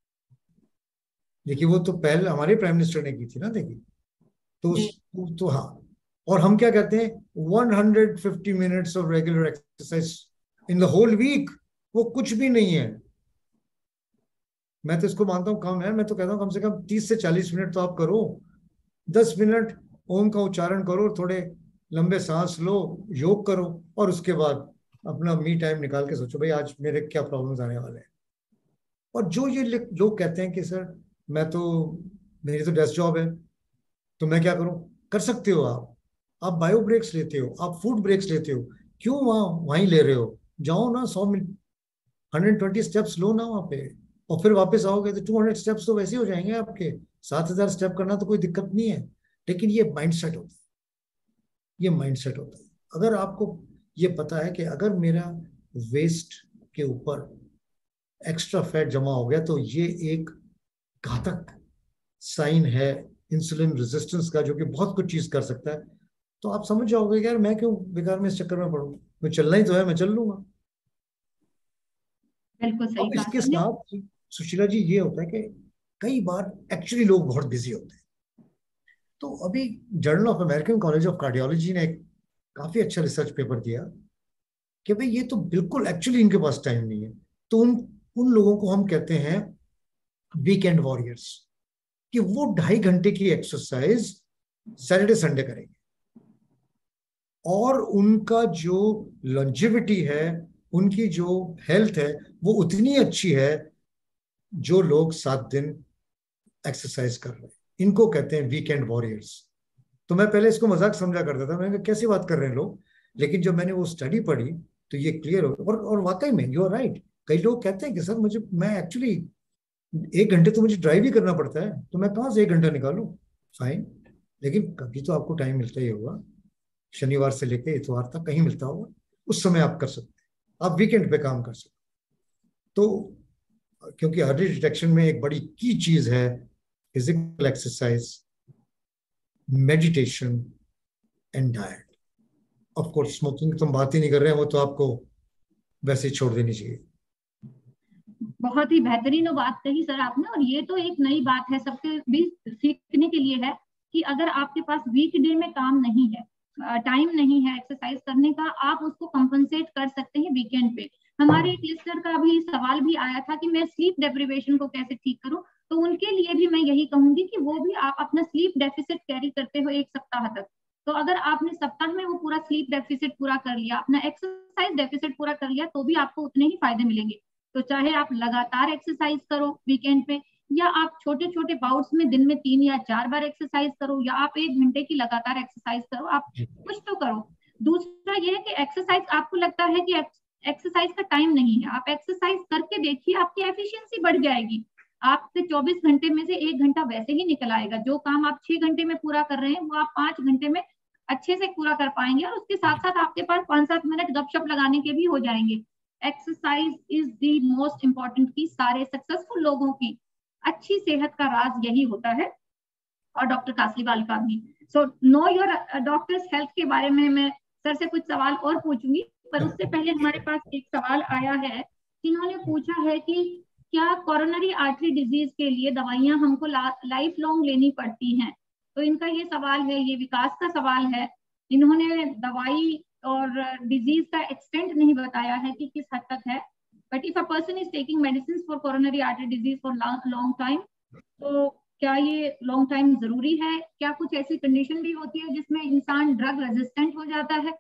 देखिए वो तो पहले हमारे प्राइम मिनिस्टर ने की थी ना, देखिए। तो जी। तो हाँ। और हम क्या कहते हैं, 150 minutes of regular exercise in the whole week, वो कुछ भी नहीं है। मैं तो इसको मानता हूँ कम है। मैं तो कहता हूँ कम से कम 30 से 40 मिनट तो आप करो। 10 मिनट ओम का उच्चारण करो, थोड़े लंबे सांस लो, योग करो, और उसके बाद अपना मी टाइम निकाल के सोचो भाई आज मेरे क्या प्रॉब्लम्स आने वाले हैं। और जो ये लोग कहते हैं कि सर मैं तो, मेरी तो डेस्क जॉब है तो मैं क्या करूं, कर सकते हो आप बायो ब्रेक्स लेते हो, आप फूड ब्रेक्स लेते हो, क्यों वहां वहीं ले रहे हो, जाओ ना 100 मिनट 120 स्टेप्स लो ना वहां पे, और फिर वापस आओगे तो 200 स्टेप्स तो वैसे ही हो जाएंगे आपके। 7,000 स्टेप करना तो कोई दिक्कत नहीं है। लेकिन ये माइंडसेट होता है, ये माइंडसेट होता है। अगर आपको ये पता है कि अगर मेरा वेस्ट के ऊपर एक्स्ट्रा फैट जमा हो गया तो ये एक घातक साइन है इंसुलिन रेजिस्टेंस का, जो कि बहुत कुछ चीज कर सकता है। तो आप समझ जाओगे कि यार मैं क्यों बेकार में इस चक्कर में पढ़ूं, मैं चलना ही तो है, मैं चल लूंगा। बिल्कुल सही अब कहा इसके सर ने। साथ सुशीला जी ये होता है कि कई बार एक्चुअली लोग बहुत बिजी होते हैं। तो अभी Journal of American College of Cardiology ने एक काफी अच्छा रिसर्च पेपर दिया कि भाई ये तो बिल्कुल एक्चुअली इनके पास टाइम नहीं है। तो उन उन लोगों को हम कहते हैं वीकेंड वॉरियर्स, कि वो 2.5 घंटे की एक्सरसाइज सैटरडे संडे करेंगे, और उनका जो लॉन्जेविटी है, उनकी जो हेल्थ है, वो उतनी अच्छी है जो लोग 7 दिन एक्सरसाइज कर रहे हैं। इनको कहते हैं वीकेंड वॉरियर्स। तो मैं पहले इसको मजाक समझा करता था, मैंने कहा कैसी बात कर रहे हैं लोग, लेकिन जब मैंने वो स्टडी पढ़ी तो ये क्लियर हो। और वाकई में यू आर राइट। कई लोग कहते हैं कि सर मुझे, मैं एक्चुअली 1 घंटे तो मुझे ड्राइव ही करना पड़ता है, तो मैं कहाँ से 1 घंटा निकालूं। फाइन, लेकिन कभी तो आपको टाइम मिलता ही होगा, शनिवार से लेकर इतवार तक कहीं मिलता होगा, उस समय आप कर सकते हैं, आप वीकेंड पे काम कर सकते हैं। तो क्योंकि अर्ली डिटेक्शन में एक बड़ी की चीज है physical exercise, meditation and diet. Of course smoking की तो हम बात ही नहीं कर रहे हैं, वो तो आपको वैसे ही छोड़ देनी चाहिए। बहुत ही बेहतरीन बात कही सर आपने, और ये तो एक नई बात है सबके भी सीखने के लिए है कि अगर आपके पास वीकडे में काम नहीं है, टाइम नहीं है एक्सरसाइज करने का, आप उसको कंपनसेट कर सकते हैं वीकेंड पे। हमारे एक लिस्टर का भी सवाल भी आया था कि मैं स्लीप डेप्रिवेशन को कैसे ठीक करूं, तो उनके लिए भी मैं यही कहूंगी कि वो भी आप अपना स्लीप डेफिसिट कैरी करते हो 1 सप्ताह तक। तो अगर आपने सप्ताह में वो पूरा स्लीप डेफिसिट पूरा कर लिया, अपना एक्सरसाइज डेफिसिट पूरा कर लिया, तो भी आपको उतने ही फायदे मिलेंगे। तो चाहे आप लगातार एक्सरसाइज करो वीकेंड पे, या आप छोटे छोटे बाउट्स में दिन में 3 या 4 बार एक्सरसाइज करो, या आप 1 घंटे की लगातार एक्सरसाइज करो, आप कुछ तो करो। दूसरा ये है कि एक्सरसाइज, आपको लगता है कि एक्सरसाइज का टाइम नहीं है, आप एक्सरसाइज करके देखिए, आपकी एफिशिएंसी बढ़ जाएगी। आपसे 24 घंटे में से 1 घंटा वैसे ही निकल आएगा। जो काम आप 6 घंटे में पूरा कर रहे हैं वो आप 5 घंटे में अच्छे से पूरा कर पाएंगे, और उसके साथ साथ आपके पास 5-7 मिनट गपशप लगाने के भी हो जाएंगे। Exercise is the most important की, सारे सक्सेसफुल लोगों की अच्छी सेहत का राज यही होता है, और डॉक्टर कासलीवाल का भी। So know your doctor's health के बारे में मैं सर से कुछ सवाल और पूछूंगी, पर उससे पहले हमारे पास एक सवाल आया है। जिन्होंने पूछा है कि क्या कोरोनरी आर्टरी डिजीज के लिए दवाइयां हमको लाइफ लॉन्ग लेनी पड़ती हैं। तो इनका ये सवाल है, ये विकास का सवाल है। इन्होंने दवाई और डिजीज का एक्सटेंट नहीं बताया है कि किस हद तक है, but if a person is taking medicine for coronary artery disease for long time, तो क्या ये लॉन्ग टाइम जरूरी है? क्या कुछ ऐसी कंडीशन भी होती है जिसमें इंसान ड्रग रेजिस्टेंट हो जाता है?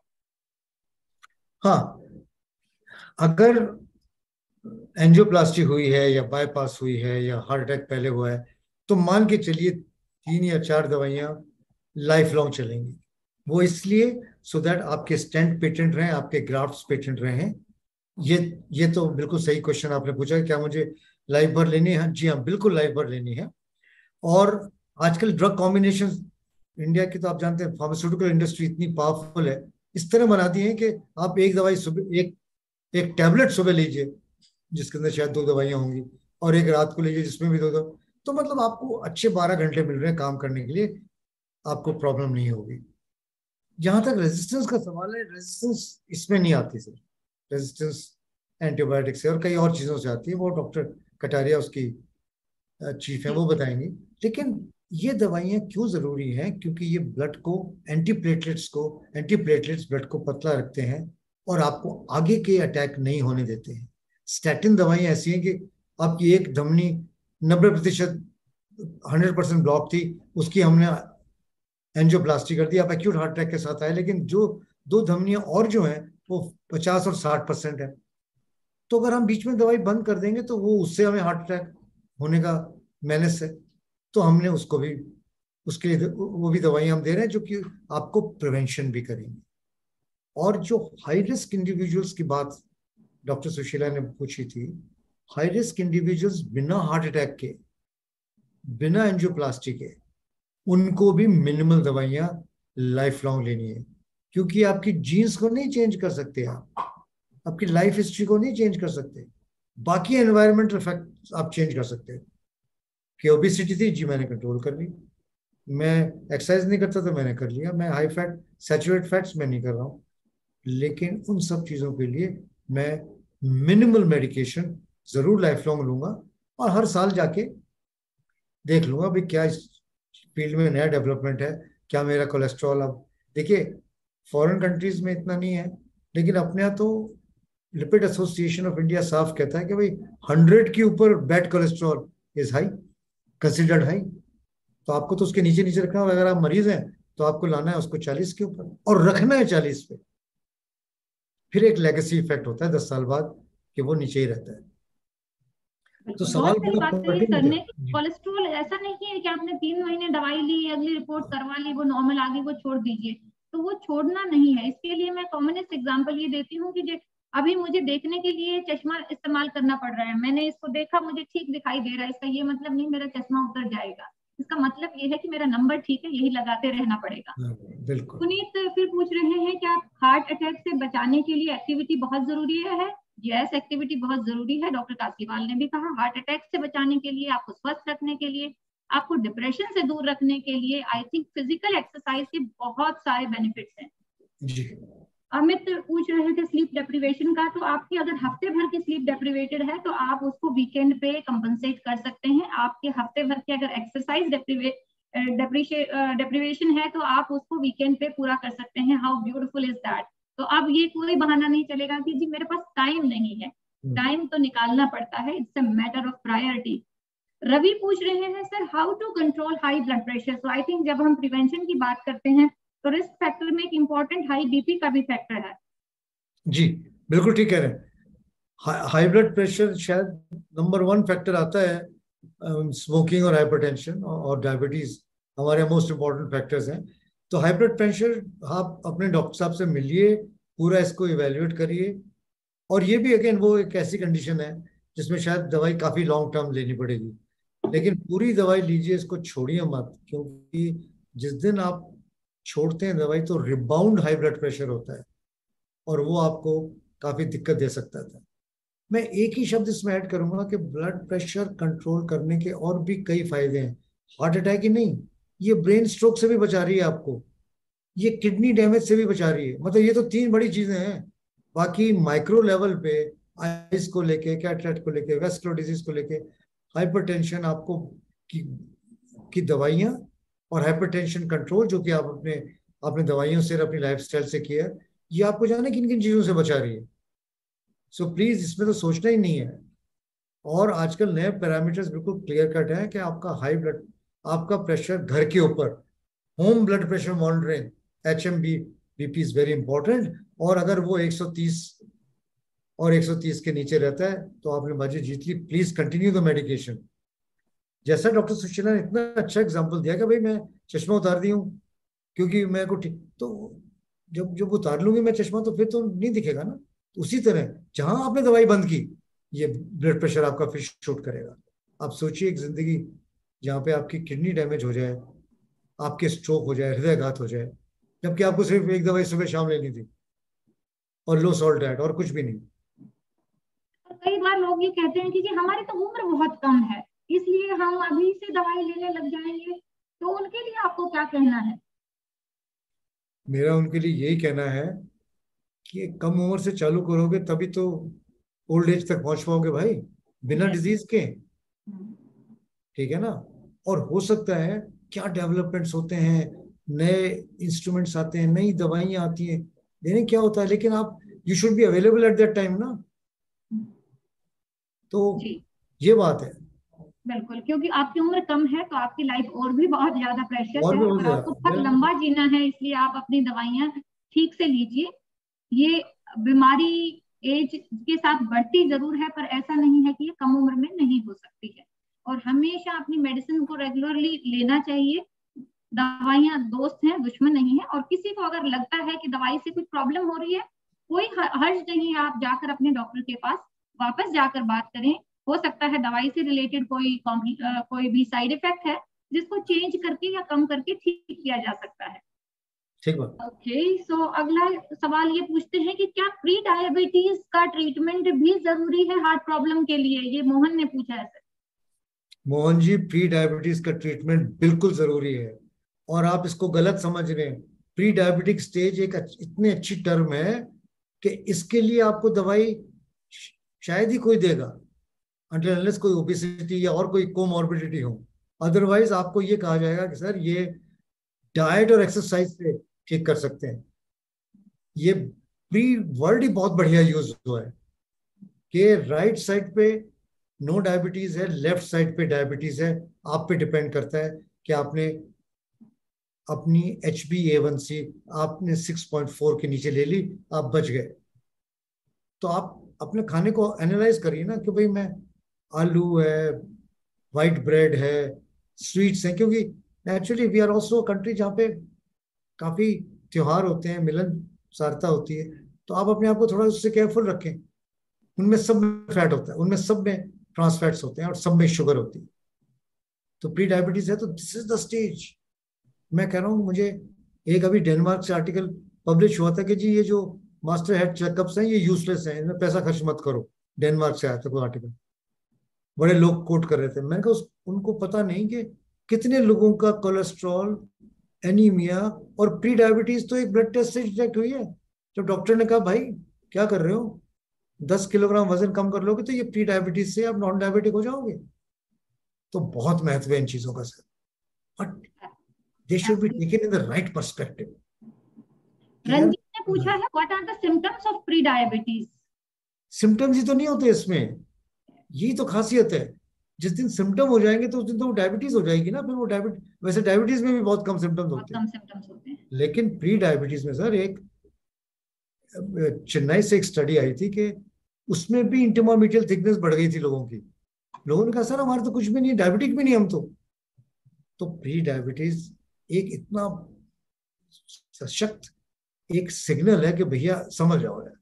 हाँ, अगर एंजियोप्लास्टी हुई है या बाईपास हुई है या हार्ट अटैक पहले हुआ है, तो मान के चलिए 3 या 4 दवाइयां लाइफ लॉन्ग चलेंगी। वो इसलिए सो दैट आपके स्टेंट पेटेंट रहे, आपके ग्राफ्ट्स पेटेंट रहे। ये तो बिल्कुल सही क्वेश्चन आपने पूछा, क्या मुझे लाइफ भर लेनी है? जी हाँ, बिल्कुल लाइफ भर लेनी है। और आजकल ड्रग कॉम्बिनेशन, इंडिया की तो आप जानते हैं फार्मास्यूटिकल इंडस्ट्री इतनी पावरफुल है, इस तरह बनाती है कि आप एक दवाई सुबह, एक एक टैबलेट सुबह लीजिए जिसके अंदर शायद 2 दवाइयां होंगी, और एक रात को लीजिए जिसमें भी 2 दो। तो मतलब आपको अच्छे 12 घंटे मिल रहे हैं काम करने के लिए, आपको प्रॉब्लम नहीं होगी। जहां तक रेजिस्टेंस का सवाल है, रेजिस्टेंस इसमें नहीं आती सर। रेजिस्टेंस एंटीबायोटिक से और कई और चीजों से आती है, वो डॉक्टर कटारिया उसकी चीफ है, वो बताएंगे। लेकिन ये दवाइयां क्यों जरूरी हैं? क्योंकि ये ब्लड को, एंटीप्लेटलेट्स ब्लड को पतला रखते हैं और आपको आगे के अटैक नहीं होने देते हैं। स्टैटिन दवाइयां ऐसी हैं कि आपकी एक धमनी 90%, 100% ब्लॉक थी, उसकी हमने एंजियोप्लास्टी कर दी, आप एक्यूट हार्ट अटैक के साथ आए। लेकिन जो 2 धमनियां और जो हैं वो 50 और 60% है। तो अगर हम बीच में दवाई बंद कर देंगे तो वो उससे हमें हार्ट अटैक होने का मेनेस है। तो हमने उसको भी, उसके लिए वो भी दवाई हम दे रहे हैं जो कि आपको प्रिवेंशन भी करेंगे। और जो हाई रिस्क इंडिविजुअल्स की बात डॉक्टर सुशीला ने पूछी थी, हाई रिस्क इंडिविजुअल्स बिना हार्ट अटैक के, बिना एंजियोप्लास्टी के, उनको भी मिनिमल दवाइयां लाइफ लॉन्ग लेनी है। क्योंकि आपकी जीन्स को नहीं चेंज कर सकते आप, आपकी लाइफ हिस्ट्री को नहीं चेंज कर सकते, बाकी एनवायरमेंटल इफेक्ट आप चेंज कर सकते हैं। कि ओबेसिटी थी जी, मैंने कंट्रोल कर ली। मैं एक्सरसाइज नहीं करता तो मैंने कर लिया। मैं हाई फैट सैचुरेट फैट्स मैं नहीं कर रहा हूँ। लेकिन उन सब चीज़ों के लिए मैं मिनिमल मेडिकेशन जरूर लाइफ लॉन्ग लूंगा। और हर साल जाके देख लूंगा भाई क्या इस फील्ड में नया डेवलपमेंट है, क्या मेरा कोलेस्ट्रॉल। अब देखिए, फॉरेन कंट्रीज में इतना नहीं है, लेकिन अपने यहाँ तो लिपिड एसोसिएशन ऑफ इंडिया साफ कहता है कि भाई 100 के ऊपर bad cholesterol is high, considered high. तो आपको तो उसके नीचे नीचे रखना होगा। अगर आप मरीज हैं तो आपको लाना है उसको 40 के ऊपर और रखना है 40 पे। फिर एक लेगेसी इफेक्ट होता है 10 साल बाद कि वो नीचे ही रहता है। तो बिल्कुल, बहुत सवाल सही बहुत बात है ये पर्टिनेंट करने की। है। कोलेस्ट्रॉल ऐसा नहीं है कि आपने 3 महीने दवाई ली, अगली रिपोर्ट करवा ली, वो नॉर्मल आ गई, वो छोड़ दीजिए। तो वो छोड़ना नहीं है। इसके लिए मैं कॉमनेस्ट एग्जांपल ये देती हूँ कि अभी मुझे देखने के लिए चश्मा इस्तेमाल करना पड़ रहा है। मैंने इसको देखा, मुझे ठीक दिखाई दे रहा है, इसका ये मतलब नहीं मेरा चश्मा उतर जाएगा। इसका मतलब ये है कि मेरा नंबर ठीक है, यही लगाते रहना पड़ेगा। हाँ, बिल्कुल। पुनीत फिर पूछ रहे हैं क्या हार्ट अटैक से बचाने के लिए एक्टिविटी बहुत जरूरी है? यस, एक्टिविटी बहुत जरूरी है। डॉक्टर कासीवाल ने भी कहा हार्ट अटैक से बचाने के लिए, आपको स्वस्थ रखने के लिए, आपको डिप्रेशन से दूर रखने के लिए आई थिंक फिजिकल एक्सरसाइज के बहुत सारे बेनिफिट्स हैं। जी। अमित पूछ रहे थे स्लीप डेप्रिवेशन का। तो आपकी अगर हफ्ते भर की स्लीप डेप्रिवेटेड है तो आप उसको वीकेंड पे कंपनसेट कर सकते हैं। आपके हफ्ते भर की अगर एक्सरसाइज डेप्रिवेशन है तो आप उसको वीकेंड पे पूरा कर सकते हैं। How beautiful is that. तो अब ये कोई बहाना नहीं चलेगा कि जी मेरे पास टाइम नहीं है। टाइम तो निकालना पड़ता है, it's a matter of priority. Ravi पूछ रहे हैं sir how to control high blood pressure. So I think जब हम प्रिवेंशन की बात करते हैं तो रिस्क फैक्टर में एक इंपॉर्टेंट हाई बीपी का भी फैक्टर है। जी, बिल्कुल ठीक कह रहे हैं। हाई ब्लड प्रेशर शायद नंबर 1 फैक्टर आता है। स्मोकिंग और हाइपरटेंशन और डायबिटीज हमारे मोस्ट इम्पोर्टेंट फैक्टर्स हैं। तो हाई ब्लड प्रेशर, आप अपने डॉक्टर साहब से मिलिए, पूरा इसको इवेल्युएट करिए। और ये भी अगेन वो एक ऐसी कंडीशन है जिसमें शायद दवाई काफी लॉन्ग टर्म लेनी पड़ेगी। लेकिन पूरी दवाई लीजिए, इसको छोड़िए मत। क्योंकि जिस दिन आप छोड़ते हैं दवाई तो रिबाउंड हाई ब्लड प्रेशर होता है और वो आपको काफी दिक्कत दे सकता था। मैं एक ही शब्द इसमें ऐड करूंगा कि ब्लड प्रेशर कंट्रोल करने के और भी कई फायदे हैं। हार्ट अटैक ही नहीं, ये ब्रेन स्ट्रोक से भी बचा रही है आपको, ये किडनी डैमेज से भी बचा रही है। मतलब ये तो 3 बड़ी चीजें हैं। बाकी माइक्रो लेवल पे आइज को लेके, कैटरेक्ट को लेके, वेस्कुलर डिजीज को लेके, हाइपरटेंशन आपको की की दवाइयां और हाइपरटेंशन कंट्रोल जो कि आप अपने अपने दवाइयों से, अपनी लाइफस्टाइल से किया है, ये आपको जाने किन किन चीजों से बचा रही है। सो प्लीज इसमें तो सोचना ही नहीं है। और आजकल नए पैरामीटर्स बिल्कुल क्लियर कट है कि आपका हाई ब्लड, आपका प्रेशर घर के ऊपर, home blood pressure monitoring, HMB BP is very important. और अगर वो 130 के नीचे रहता है तो आपने बाजी जीत ली। Please continue the medication. जैसा डॉक्टर सुशीला ने इतना अच्छा एग्जाम्पल दिया कि भाई मैं चश्मा उतार दी हूँ क्योंकि मैं को ठीक, तो जब जब उतार लूंगी मैं चश्मा तो फिर तो नहीं दिखेगा ना। उसी तरह जहां आपने दवाई बंद की, ये ब्लड प्रेशर आपका फिर शूट करेगा। आप सोचिए एक जिंदगी जहाँ पे आपकी किडनी डैमेज हो जाए, आपके स्ट्रोक हो जाए, हृदयघात हो जाए, जबकि आपको सिर्फ एक दवाई सुबह शाम लेनी थी और लो सॉल्ट डाइट और कुछ भी नहीं। कई बार लोग ये कहते हैं कि जी हमारी तो उम्र बहुत कम है, इसलिए हम अभी से दवाई लेने लग जाएंगे। तो उनके लिए आपको क्या कहना है? मेरा उनके लिए यही कहना है कि कम उम्र से चालू करोगे तभी तो ओल्ड एज तक पहुंच पाओगे भाई, बिना यस। डिजीज के। ठीक है ना। और हो सकता है क्या डेवलपमेंट्स होते हैं, नए इंस्ट्रूमेंट्स आते हैं, नई दवाइयां आती हैं, देने क्या होता है, लेकिन आप you should be available at that time ना। तो जी ये बात है। बिल्कुल, क्योंकि आपकी उम्र कम है तो आपकी लाइफ और भी बहुत ज्यादा प्रेशियस और है भी हो और गया, आपको बहुत बिल्कुल। लंबा जीना है, इसलिए आप अपनी दवाइयां ठीक से लीजिए। ये बीमारी एज के साथ बढ़ती जरूर है, पर ऐसा नहीं है कि ये कम उम्र में नहीं हो सकती है। और हमेशा अपनी मेडिसिन को रेगुलरली लेना चाहिए। दवाइयां दोस्त हैं, दुश्मन नहीं है। और किसी को अगर लगता है कि दवाई से कुछ प्रॉब्लम हो रही है, कोई हर्ज नहीं है, आप जाकर अपने डॉक्टर के पास वापस जाकर बात करें। हो सकता है दवाई से रिलेटेड कोई भी साइड इफेक्ट है जिसको चेंज करके या कम करके ठीक किया जा सकता है। ठीक बात। ओके, सो अगला सवाल ये पूछते हैं कि क्या प्री डायबिटीज का ट्रीटमेंट भी जरूरी है हार्ट प्रॉब्लम के लिए? ये मोहन ने पूछा है sir. Mohan ji, pre diabetes का ट्रीटमेंट बिल्कुल जरूरी है, और आप इसको गलत समझ रहे हैं। प्री डायबिटिक स्टेज एक इतनी अच्छी टर्म है कि इसके लिए आपको दवाई शायद ही कोई देगा, अनटिल अनलेस कोई ओबेसिटी या और कोई कोमॉर्बिडिटी हो। अदरवाइज आपको ये कहा जाएगा कि सर ये डाइट और एक्सरसाइज से ठीक कर सकते हैं। ये प्री वर्ड ही बहुत बढ़िया यूज हुआ है कि राइट साइड पे नो डायबिटीज है, लेफ्ट साइड पे डायबिटीज है। आप पे डिपेंड करता है कि आपने अपनी HbA1c आपने 6.4 के नीचे ले ली, आप बच गए। तो आप अपने खाने को एनालाइज करिए ना कि भाई मैं आलू है, वाइट ब्रेड है, स्वीट्स हैं, क्योंकि actually we are also country जहाँ पे काफी त्योहार होते हैं, मिलनसारता होती है। तो आप अपने आप को थोड़ा उससे केयरफुल रखें। उनमें सब में फैट होता है, उनमें सब में ट्रांस फैट्स होते हैं और सब में शुगर होती है। तो प्री डायबिटीज है तो दिस इज द स्टेज। मैं कह रहा हूँ, मुझे एक अभी डेनमार्क से आर्टिकल पब्लिश हुआ था कि जी ये जो मास्टर हेड चेकअप्स हैं ये यूजलेस हैं, इनमें पैसा खर्च मत करो। डेनमार्क से आया था कोई आर्टिकल, बड़े लोग कोट कर रहे थे। मैंने कहा उनको पता नहीं कि कितने लोगों का कोलेस्ट्रॉल, एनीमिया और प्री डायबिटीज तो एक ब्लड टेस्ट से डिटेक्ट हुई है। जब डॉक्टर ने कहा भाई क्या कर रहे हो, 10 किलोग्राम वजन कम कर लोगे तो ये प्री डायबिटीज से आप नॉन डायबिटिक हो जाओगे। तो बहुत महत्व है इन चीजों का sir, but they should be taken in the right perspective. Ranjit ने पूछा है what are the symptoms of pre diabetes? Symptoms ही तो नहीं होते इसमें, यही तो खासियत है। जिस दिन सिम्टम हो जाएंगे तो उस दिन तो वो डायबिटीज हो जाएगी ना, फिर वो वैसे डायबिटीज में भी बहुत कम सिम्टम्स होते हैं, लेकिन प्री डायबिटीज में सर एक चेन्नई से एक स्टडी आई थी कि उसमें भी इंटरमीडिएट थिकनेस बढ़ गई थी लोगों की। लोगों ने कहा सर हमारे तो कुछ भी नहीं, डायबिटिक भी नहीं हम तो प्री डायबिटीज एक इतना सशक्त एक सिग्नल है कि भैया समझ जाओ यार।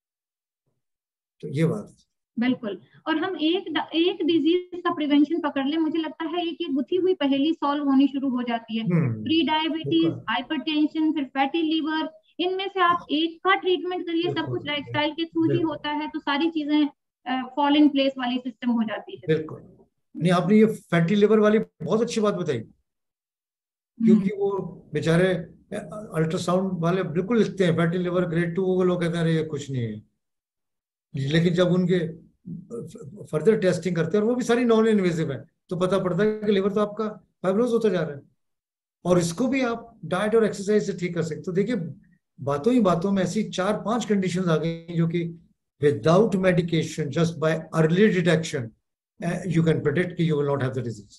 तो ये बात बिल्कुल। और हम एक डिजीज का प्रिवेंशन पकड़ ले, मुझे लगता है एक ये गुथी हुई पहेली सॉल्व होनी शुरू हो जाती है। प्री डायबिटीज, हाइपरटेंशन, फिर फैटी लीवर, इनमें से आप एक का ट्रीटमेंट करिए, सब कुछ लाइफस्टाइल के थ्रू ही होता है, तो सारी चीजें फॉल इन प्लेस वाली सिस्टम हो जाती है। बिल्कुल। नहीं, आपने ये फैटी लिवर वाली बहुत अच्छी बात बताई, क्योंकि वो बेचारे अल्ट्रासाउंड वाले बिल्कुल लिखते हैं फैटी लिवर ग्रेड 2, वो लोग कहते हैं ये कुछ नहीं है। लेकिन जब उनके फर्दर टेस्टिंग करते हैं, और वो भी सारी नॉन इन्वेजिव है, तो पता पड़ता है कि लिवर तो आपका फाइब्रोज होता जा रहा है। और इसको भी आप डाइट और एक्सरसाइज से ठीक कर सकते हो। तो देखिए, बातों ही बातों में ऐसी 4-5 कंडीशंस आ गई जो कि without medication, just by early detection, you can predict कि you will not have the disease.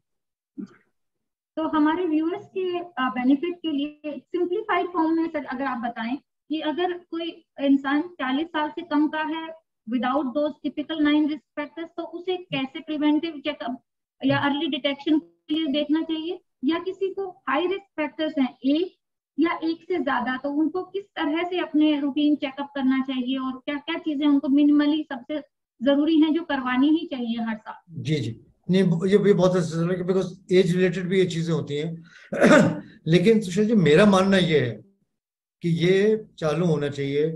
तो हमारे व्यूअर्स के बेनिफिट के लिए सिंप्लीफाइड फॉर्म में सर अगर आप बताएं कि अगर कोई इंसान 40 साल से कम का है without those typical 9 risk factors, तो उसे कैसे प्रिवेंटिव चेकअप या अर्ली डिटेक्शन के लिए देखना चाहिए? या किसी को हाई रिस्क फैक्टर्स हैं एक या एक से ज्यादा, तो उनको किस तरह से अपने रूटीन चेकअप करना चाहिए और क्या क्या चीजें उनको मिनिमली सबसे जरूरी है जो करवानी ही चाहिए हर साल? जी जी, नहीं ये भी बहुत अच्छा है, बिकॉज एज रिलेटेड भी ये चीजें होती हैं। लेकिन सुशील जी, मेरा मानना ये है कि ये चालू होना चाहिए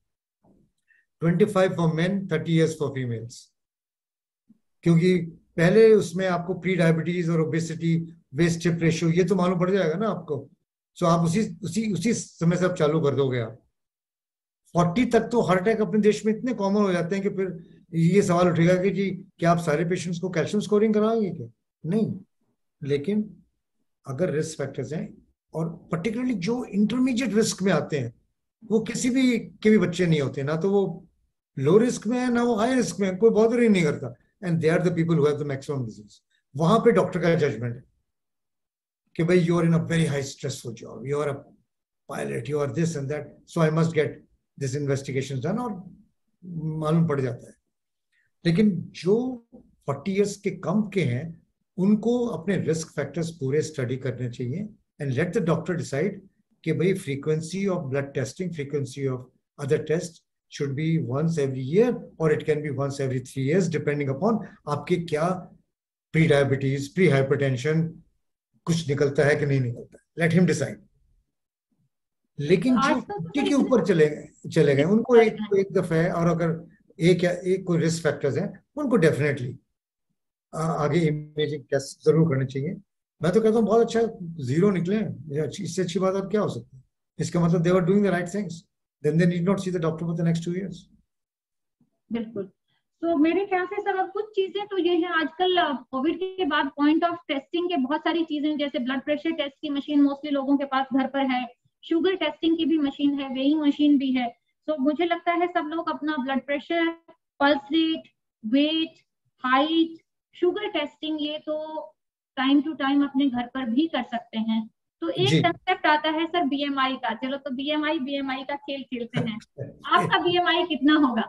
25 for men, 30 years for females. क्योंकि पहले उसमें आपको प्री डायबिटीज और ओबेसिटी, वेस्ट हिप रेशियो, ये तो मालूम पड़ जाएगा ना आपको। सो आप उसी समय से आप चालू कर दोगे। आप 40 तक तो हार्ट अटैक अपने देश में इतने कॉमन हो जाते हैं कि फिर ये सवाल उठेगा कि जी क्या आप सारे पेशेंट्स को कैल्शियम स्कोरिंग कराएंगे क्या? नहीं। लेकिन अगर रिस्क फैक्टर्स हैं, और पर्टिकुलरली जो इंटरमीडिएट रिस्क में आते हैं, वो किसी भी के भी बच्चे नहीं होते, ना तो वो लो रिस्क में है ना वो हाई रिस्क में है, कोई बॉदर ही नहीं करता, and they are the people who have the maximum disease. वहां पे डॉक्टर का जजमेंट है कि भाई you are in a very high stressful job, you are a pilot, you are this and that, so I must get this investigation done और मालूम पड़ जाता है। लेकिन जो 40 इयर्स के कम के हैं उनको अपने रिस्क फैक्टर्स पूरे स्टडी करने चाहिए and let the doctor decide कि भाई frequency of blood testing, frequency of other test should be once every year or it can be once every 3 years depending upon आपके क्या प्री डायबिटीज, प्री हाइपरटेंशन कुछ निकलता है कि नहीं निकलता है, लेट हिम डिसाइड। लेकिन जो आजकल तो 50 सर के ऊपर चले गए उनको एक दफा है, और अगर एक कोई रिस्क फैक्टर्स हैं उनको डेफिनेटली आगे इमेजिंग टेस्ट जरूर करने चाहिए। मैं तो कहता हूँ बहुत अच्छा, जीरो निकले, इससे अच्छी बात और क्या हो सकती है। इसका मतलब they were doing the right things, then they need not see the doctor for the next 2 years. बिल्कुल। तो मेरे ख्याल से सर अब कुछ चीजें तो ये है आजकल कोविड के बाद पॉइंट ऑफ टेस्टिंग के बहुत सारी चीजें, जैसे ब्लड प्रेशर टेस्ट की मशीन मोस्टली लोगों के पास घर पर है, शुगर टेस्टिंग की भी मशीन है, वेइंग मशीन भी है। तो मुझे लगता है सब लोग अपना blood pressure, pulse rate, weight, height, sugar testing ये तो टाइम टू टाइम अपने घर पर भी कर सकते हैं। तो एक जी कंसेप्ट आता है सर बीएमआई का। चलो तो बीएमआई का खेल खेलते हैं। आपका बीएमआई कितना होगा?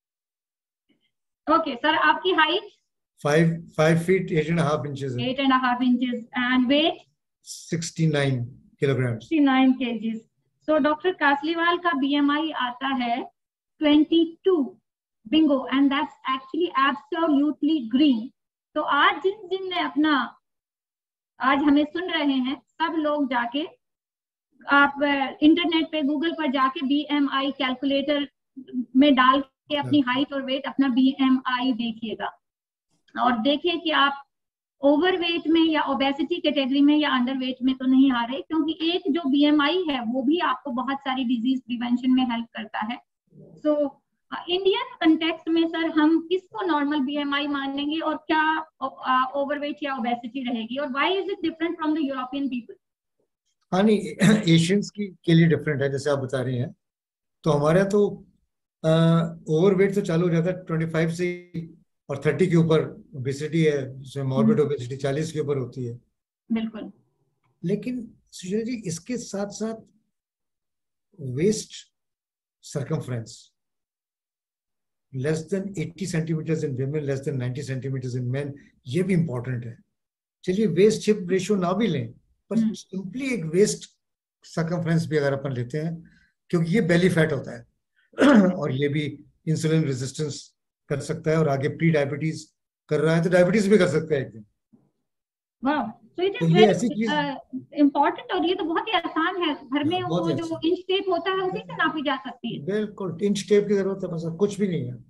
ओके सर, आपकी height? 5 feet 8.5 inches, 8.5 inches and weight? 69 kilograms. 69 kgs। So doctor Kasliwal का बीएमआई आता है 22। Bingo, and that's actually absolutely green. तो आज जिन ने अपना आज हमें सुन रहे हैं सब लोग जाके आप इंटरनेट पे गूगल पर जाके बीएमआई कैलकुलेटर में डाल के अपनी हाइट और वेट, अपना बीएमआई देखिएगा और देखिए कि आप ओवरवेट में या ओबेसिटी कैटेगरी में या अंडरवेट में तो नहीं आ रहे, क्योंकि एक जो बीएमआई है वो भी आपको बहुत सारी डिजीज प्रिवेंशन में हेल्प करता है। सो इंडियन कंटेक्स्ट में सर हम किसको नॉर्मल बीएमआई मानेंगे और क्या ओवरवेट या ओबेसिटी रहेगी, और why is it different from the European people? हाँ नहीं, एशियंस की के लिए डिफरेंट है जैसे आप बता रही हैं। तो हमारे यहाँ तो ओवरवेट तो चालू हो जाता है 25 से ही, और 30 के ऊपर ओबेसिटी है, जिसमें मॉर्बिड ओबेसिटी 40 के ऊपर होती है। बिल्कुल। लेकिन सुशीला जी इसके साथ साथ waist circumference less than 80 centimetres in women, less than 90 centimetres in men, ये भी इंपॉर्टेंट है। चलिए वेस्ट हिप रेशियो ना भी लें, पर सिंपली एक वेस्ट सर्कमफ्रेंस भी अगर अपन लेते हैं, क्योंकि ये बेली फैट होता है और ये भी इंसुलिन रेजिस्टेंस कर सकता है, और आगे प्री डायबिटीज कर रहा है तो डायबिटीज भी कर सकता है एक दिन। वाह, तो इट तो इज ये ऐसी चीज वेरी इम्पोर्टेंट, और ये तो बहुत ही आसान है, घर में बहुत वो ही जो अच्छी, इंच टेप होता है उसी से नापी जा सकती है। बिल्कुल इंच टेप की जरूरत है, बस और कुछ भी नहीं है।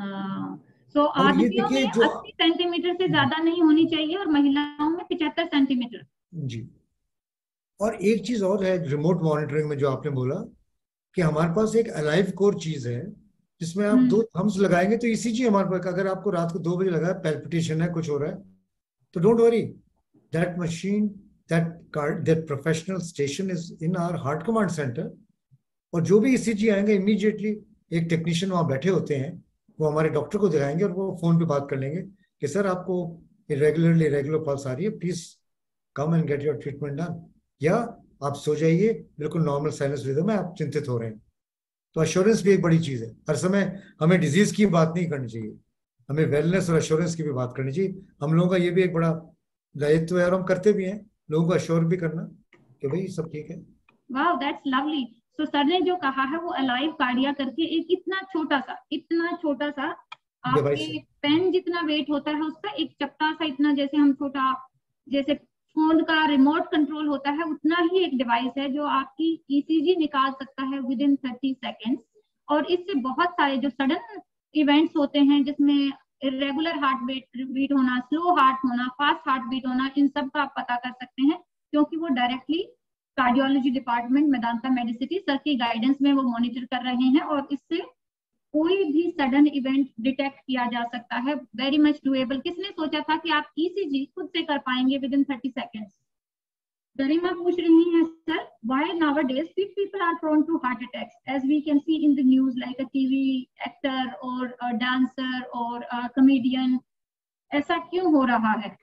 सो और ये आदमियों देखिए में जो 80 सेंटीमीटर से ज्यादा नहीं होनी चाहिए और महिलाओं में 75 सेंटीमीटर। जी, और एक चीज और है रिमोट मॉनिटरिंग में जो आपने बोला, कि हमारे पास एक अलाइव कोर चीज है जिसमें आप 2 थम्स लगाएंगे तो ईसीजी हमारे पास, अगर आपको रात को 2 बजे लगा पैल्पिटेशन है, कुछ हो रहा है, तो don't worry, that machine, that professional station is in our heart command centre. और जो भी ईसीजी आएंगे इमीडिएटली एक टेक्नीशियन वहां बैठे होते हैं, वो हमारे डॉक्टर को दिखाएंगे और वो फोन पे बात कर लेंगे कि सर आपको रेगुलर पल्स आ रही है, please come and get your treatment done, या आप सो जाइए, बिल्कुल नॉर्मल साइनस रिदम है, आप चिंतित हो रहे हैं। तो अश्योरेंस भी एक बड़ी चीज है। हर समय हमें डिजीज की बात नहीं करनी चाहिए, हमें वेलनेस और अश्योरेंस की भी बात करनी चाहिए। हम लोगों का ये भी एक बड़ा दायित्व है और हम करते भी हैं, लोगों को अश्योर भी करना कि भाई सब ठीक है। Wow, that's lovely. So sir ने जो कहा है वो अलाइव कार्डिया करके एक इतना छोटा सा डिवाइस आपके है। पेन जितना वेट होता है उसका एक चपटा सा, इतना जैसे हम छोटा, जैसे फोन का रिमोट कंट्रोल होता है उतना ही एक डिवाइस है जो आपकी ईसीजी निकाल सकता है विद इन 30 सेकेंड्स। और इससे बहुत सारे जो सडन इवेंट्स होते हैं जिसमें इरेगुलर हार्ट बीट होना, स्लो हार्ट होना, फास्ट हार्ट बीट होना, इन सब का आप पता कर सकते हैं, क्योंकि वो directly cardiology department Medanta Medicity sir की गाइडेंस में वो मॉनिटर कर रहे हैं, और इससे कोई भी सडन इवेंट डिटेक्ट किया जा सकता है। Very much doable. किसने सोचा था कि आप ईसीजी खुद से कर पाएंगे विद इन 30 सेकेंड्स? गरिमा पूछ रही है sir, why nowadays people are prone to heart attacks as we can see in the news like a TV actor और अ डांसर और अ कॉमेडियन, ऐसा क्यों हो रहा है?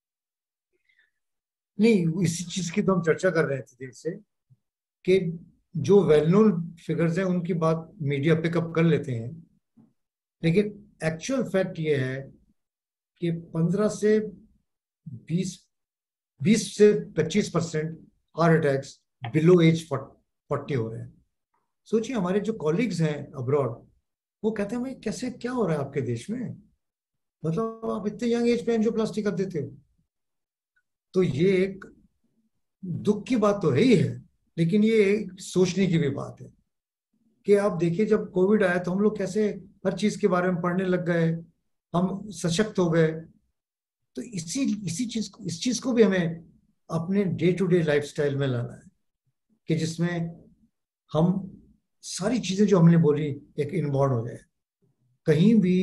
नहीं, इसी चीज की तो हम चर्चा कर रहे थे देर से, कि जो वेल नोन फिगर्स हैं उनकी बात मीडिया पिकअप कर लेते हैं, लेकिन एक्चुअल फैक्ट ये है कि 15 से 20 20 से 25% हार्ट अटैक्स बिलो एज 40 हो रहे हैं। सोचिए, हमारे जो कॉलीग्स हैं अब्रॉड, वो कहते हैं भाई कैसे, क्या हो रहा है आपके देश में, मतलब आप इतने यंग एज पे एंजियोप्लास्टी कर देते हो। तो ये एक दुख की बात तो है ही है, लेकिन ये एक सोचने की भी बात है कि आप देखिए, जब कोविड आया तो हम लोग कैसे हर चीज के बारे में पढ़ने लग गए, हम सशक्त हो गए। तो इस चीज को भी हमें अपने डे टू डे लाइफस्टाइल में लाना है, कि जिसमें हम सारी चीजें जो हमने बोली एक इन्वॉल्व हो जाए। कहीं भी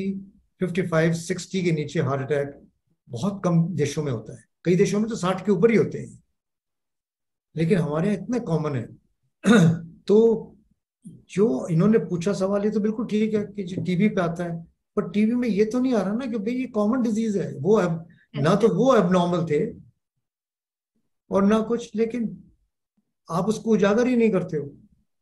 55-60 के नीचे हार्ट अटैक बहुत कम देशों में होता है, कई देशों में तो 60 के ऊपर ही होते हैं, लेकिन हमारे यहाँ इतना कॉमन है। तो जो इन्होंने पूछा सवाल, ये तो बिल्कुल ठीक है कि जो टीवी पे आता है, पर टीवी में ये तो नहीं आ रहा ना कि भाई ये कॉमन डिजीज है। वो अब ना तो वो एबनॉर्मल थे और ना कुछ, लेकिन आप उसको उजागर ही नहीं करते हो।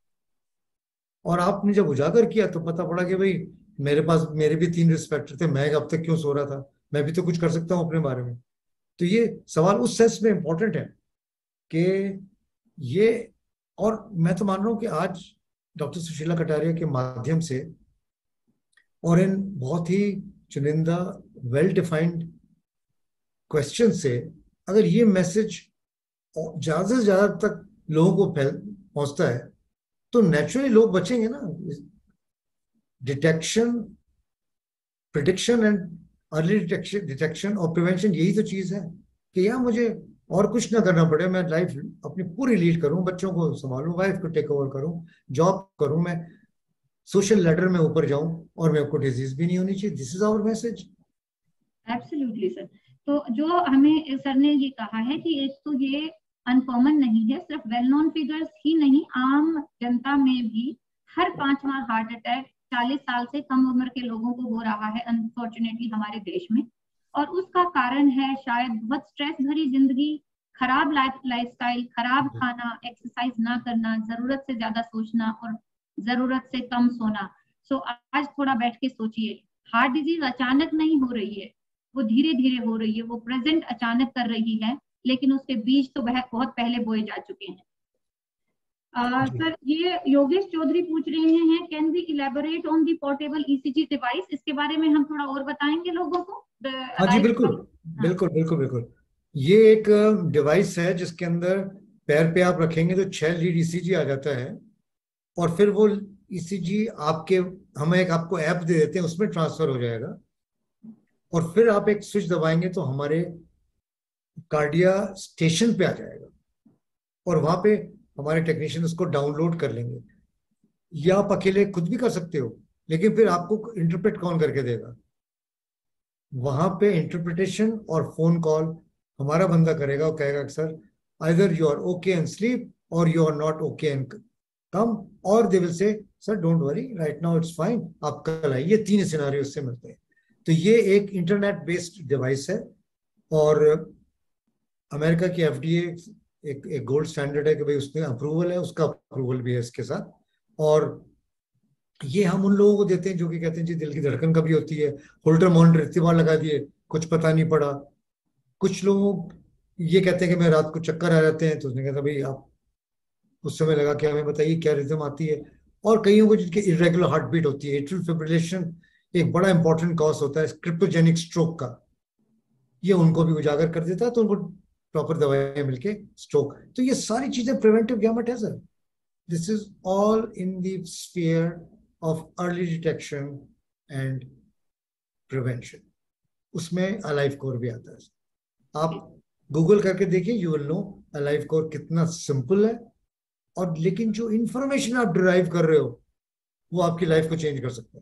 और आपने जब उजागर किया तो पता पड़ा कि भाई मेरे भी 3 रिस्क फैक्टर थे, मैं अब तक क्यों सो रहा था, मैं भी तो कुछ कर सकता हूँ अपने बारे में। तो ये सवाल उस सेंस में इंपॉर्टेंट है कि ये, और मैं तो मान रहा हूँ कि आज डॉक्टर सुशीला कटारिया के माध्यम से और इन बहुत ही चुनिंदा वेल डिफाइंड क्वेश्चन से अगर ये मैसेज ज्यादा से ज्यादा तक लोगों को पहुंचता है तो नेचुरली लोग बचेंगे ना। Detection, prediction and early detection और प्रिवेंशन, यही तो चीज है कि यार मुझे और कुछ ना करना पड़े, मैं लाइफ अपनी पूरी लीड करूं, बच्चों को संभालूं, वाइफ को टेक ओवर करूं, जॉब करूं, मैं सोशल लैडर में ऊपर जाऊं और मेरे को डिजीज भी नहीं होनी चाहिए। This is our message. Absolutely sir. तो जो हमें सर ने ये कहा है कि एक तो ये अनकॉमन नहीं है, सिर्फ वेल नोन फिगर्स ही नहीं, आम जनता में भी हर 5वां हार्ट अटैक 40 साल से कम उम्र के लोगों को हो रहा है अनफॉर्चुनेटली हमारे देश में। और उसका कारण है शायद बहुत स्ट्रेस भरी जिंदगी, खराब लाइफस्टाइल, खराब खाना, एक्सरसाइज ना करना, जरूरत से ज्यादा सोचना और जरूरत से कम सोना। सो आज थोड़ा बैठ के सोचिए, हार्ट डिजीज अचानक नहीं हो रही है, वो धीरे धीरे हो रही है, वो प्रेजेंट अचानक कर रही है, लेकिन उसके बीज तो बहुत पहले बोए जा चुके हैं। सर ये योगेश चौधरी पूछ रहे हैं, can we elaborate on the portable ECG device, इसके बारे में हम थोड़ा और बताएंगे लोगों को। हाँ जी, Alive- बिल्कुल हाँ। बिल्कुल बिल्कुल बिल्कुल। ये एक डिवाइस है जिसके अंदर पैर पे आप रखेंगे तो 6 लीड ईसीजी आ जाता है, और फिर वो ईसीजी आपके, हम एक आपको ऐप दे देते हैं, उसमें ट्रांसफर हो जाएगा, और फिर आप एक स्विच दबाएंगे तो हमारे कार्डिया स्टेशन पे आ जाएगा, और वहां पे हमारे टेक्नीशियन उसको डाउनलोड कर लेंगे। या आप अकेले खुद भी कर सकते हो, लेकिन फिर आपको इंटरप्रेट कौन करके देगा? वहां पे इंटरप्रिटेशन और फोन कॉल हमारा बंदा करेगा, वो कहेगा कि sir either you are okay and sleep और you are not okay and come, और they will say sir don't worry right now it's fine, आप कल आइए। ये 3 सिनारियो से मिलते हैं। तो ये एक इंटरनेट बेस्ड डिवाइस है, और अमेरिका की एफडीए एक गोल्ड स्टैंडर्ड है कि भाई उसमें अप्रूवल है, उसका अप्रूवल भी है इसके साथ। और ये हम उन लोगों को देते हैं जो कि कहते हैं जी दिल की धड़कन कभी होती है, होल्टर मॉनिटर इतनी बार लगा दिए कुछ पता नहीं पड़ा। कुछ लोग ये कहते हैं कि मैं रात को चक्कर आ जाते हैं, तो उसने कहा भाई आप उस समय लगा के हमें बताइए क्या रिदम आती है। और कईयों को जिनके इरेगुलर हार्ट बीट होती है, एट्रियल फिब्रिलेशन एक बड़ा इंपॉर्टेंट कॉज होता है क्रिप्टोजेनिक स्ट्रोक का, ये उनको भी उजागर कर देता है, तो उनको प्रॉपर दवाइयां मिलके स्ट्रोक। तो ये सारी चीजें प्रिवेंटिव गैमेट है sir. This is all in the sphere of early detection and prevention. उसमें अलाइव कोर भी आता है। आप गूगल करके देखिए, you will know AliveCor कितना सिंपल है, और लेकिन जो इंफॉर्मेशन आप डिराइव कर रहे हो वो आपकी लाइफ को चेंज कर सकता है।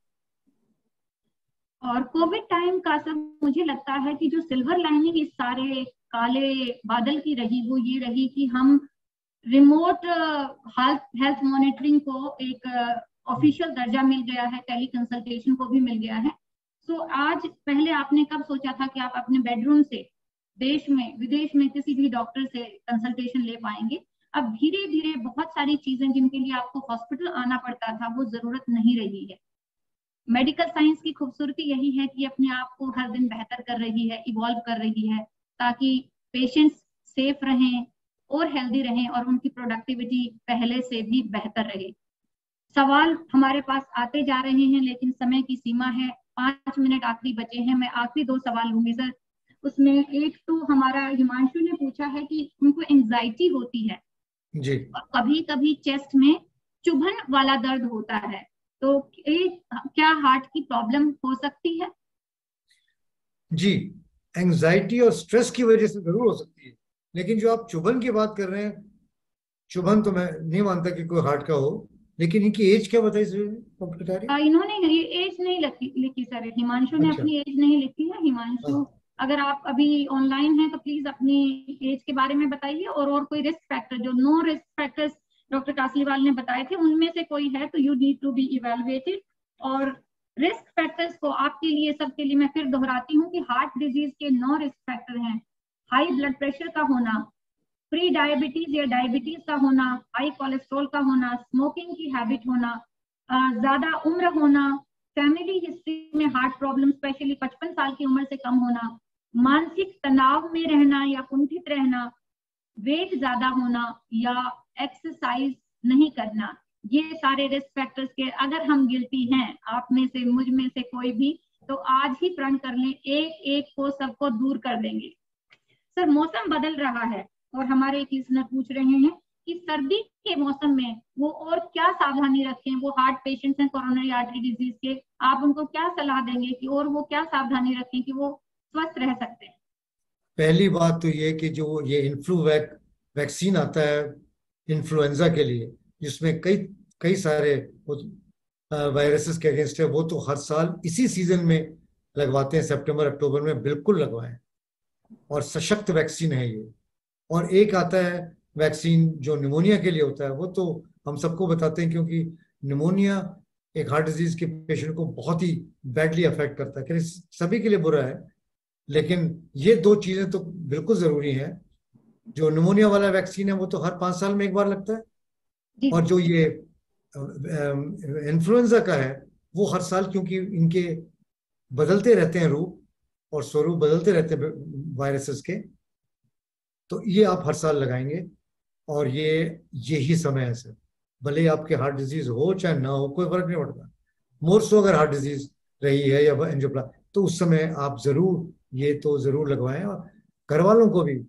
और कोविड टाइम का सब मुझे लगता है कि जो सिल्वर लाइनिंग इस सारे काले बादल की रही वो ये रही कि हम रिमोट हेल्थ मॉनिटरिंग को एक ऑफिशियल दर्जा मिल गया है, टेली कंसल्टेशन को भी मिल गया है। सो आज, पहले आपने कब सोचा था कि आप अपने बेडरूम से देश में विदेश में किसी भी डॉक्टर से कंसल्टेशन ले पाएंगे? अब धीरे धीरे बहुत सारी चीजें जिनके लिए आपको हॉस्पिटल आना पड़ता था वो जरूरत नहीं रही है। मेडिकल साइंस की खूबसूरती यही है कि अपने आप को हर दिन बेहतर कर रही है, इवॉल्व कर रही है, ताकि पेशेंट्स सेफ रहें और हेल्दी रहें और उनकी प्रोडक्टिविटी पहले से भी बेहतर रहे। सवाल हमारे पास आते जा रहे हैं लेकिन समय की सीमा है, 5 मिनट आखिरी बचे हैं। मैं आखिरी 2 सवाल लूंगी सर। उसमें एक तो हमारा हिमांशु ने पूछा है कि उनको एंजाइटी होती है जी। कभी कभी चेस्ट में चुभन वाला दर्द होता है, तो क्या हार्ट की प्रॉब्लम हो सकती है? जी, एंजाइटी और स्ट्रेस की वजह से जरूर हो सकती है, लेकिन जो आप चुभन की बात कर रहे हैं, चुभन तो मैं नहीं मानता कि कोई हार्ट का हो। लेकिन इनकी एज क्या बताई डॉक्टर कटारिया? इन्होंने ये एज नहीं लिखी सर, हिमांशु ने अच्छा। अपनी एज नहीं लिखी है। हिमांशु, हाँ। अगर आप अभी ऑनलाइन हैं तो प्लीज अपनी एज के बारे में बताइए, और कोई रिस्क फैक्टर, जो नो रिस्क फैक्टर्स डॉक्टर कासलीवाल ने बताए थे उनमें से कोई है तो you need to be evaluated. और रिस्क फैक्टर्स को आपके लिए, सबके लिए मैं फिर दोहराती हूँ कि हार्ट डिजीज के 9 रिस्क फैक्टर हैं। हाई ब्लड प्रेशर का होना, प्री डायबिटीज या डायबिटीज का होना, हाई कोलेस्ट्रॉल का होना, स्मोकिंग की हैबिट होना, ज्यादा उम्र होना, फैमिली हिस्ट्री में हार्ट प्रॉब्लम स्पेशली 55 साल की उम्र से कम होना, मानसिक तनाव में रहना या कुंठित रहना, वेट ज्यादा होना या एक्सरसाइज नहीं करना, ये सारे रिस्क फैक्टर्स के अगर हम गिल्टी हैं, आप में से, मुझ में से कोई भी, तो आज ही प्रण कर लें, एक एक को सबको दूर कर देंगे। सर मौसम बदल रहा है और हमारे एक लिसनर पूछ रहे हैं कि सर्दी के मौसम में वो और क्या सावधानी रखें, वो हार्ट पेशेंट्स हैं कोरोनरी आर्टरी डिजीज के, आप उनको क्या सलाह देंगे कि और वो क्या सावधानी रखें कि वो स्वस्थ रह सकते हैं? पहली बात तो ये कि जो ये वैक्सीन आता है इन्फ्लुएंजा के लिए, जिसमें कई कई सारे वायरसेस के अगेंस्ट है, वो तो हर साल इसी सीजन में लगवाते हैं, सितंबर अक्टूबर में। बिल्कुल लगवाएं, और सशक्त वैक्सीन है ये। और एक आता है वैक्सीन जो निमोनिया के लिए होता है, वो तो हम सबको बताते हैं, क्योंकि निमोनिया एक हार्ट डिजीज के पेशेंट को बहुत ही बैडली अफेक्ट करता है। सभी के लिए बुरा है, लेकिन ये 2 चीजें तो बिल्कुल जरूरी हैं। जो निमोनिया वाला वैक्सीन है वो तो हर 5 साल में एक बार लगता है, जी और जो ये इन्फ्लुएंजा का है वो हर साल, क्योंकि इनके बदलते रहते हैं रूप और स्वरूप बदलते रहते हैं वायरसेस के, तो ये आप हर साल लगाएंगे। और यही समय है सर, भले ही आपके हार्ट डिजीज हो चाहे ना हो, कोई फर्क नहीं पड़ता। मोर सो अगर हार्ट डिजीज रही है या एंजियोप्ला, तो उस समय आप जरूर ये तो जरूर लगवाएं। और घर वालों को भी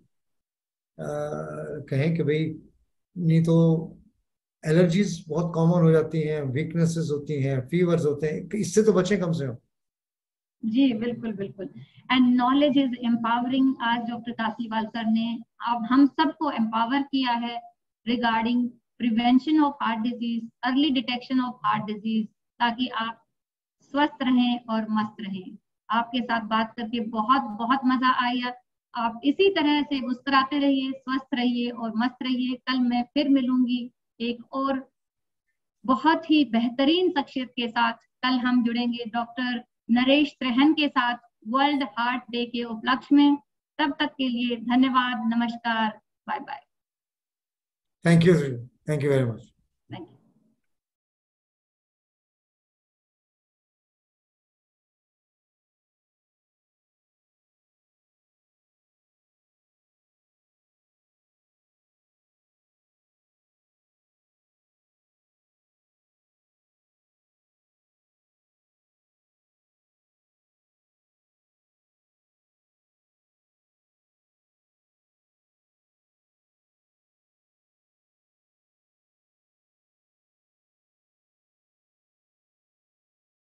कहें कि भाई, नहीं तो एलर्जीज बहुत कॉमन हो जाती हैं, वीकनेसेस होती हैं, फीवर्स होते हैं, इससे तो बचें कम से कम। जी बिल्कुल बिल्कुल। एंड नॉलेज इज एम्पावरिंग, आज डॉक्टर कासलीवाल सर ने अब हम सबको एम्पावर किया है regarding prevention of heart disease, early detection of heart disease, ताकि आप स्वस्थ रहें और मस्त रहें। आपके साथ बात करके बहुत बहुत मजा आया। आप इसी तरह से मुस्कुराते रहिए, स्वस्थ रहिए और मस्त रहिए। कल मैं फिर मिलूंगी एक और बहुत ही बेहतरीन शख्सियत के साथ। कल हम जुड़ेंगे डॉक्टर नरेश त्रेहन के साथ वर्ल्ड हार्ट डे के उपलक्ष्य में। तब तक के लिए धन्यवाद, नमस्कार, bye bye. Thank you, thank you very much.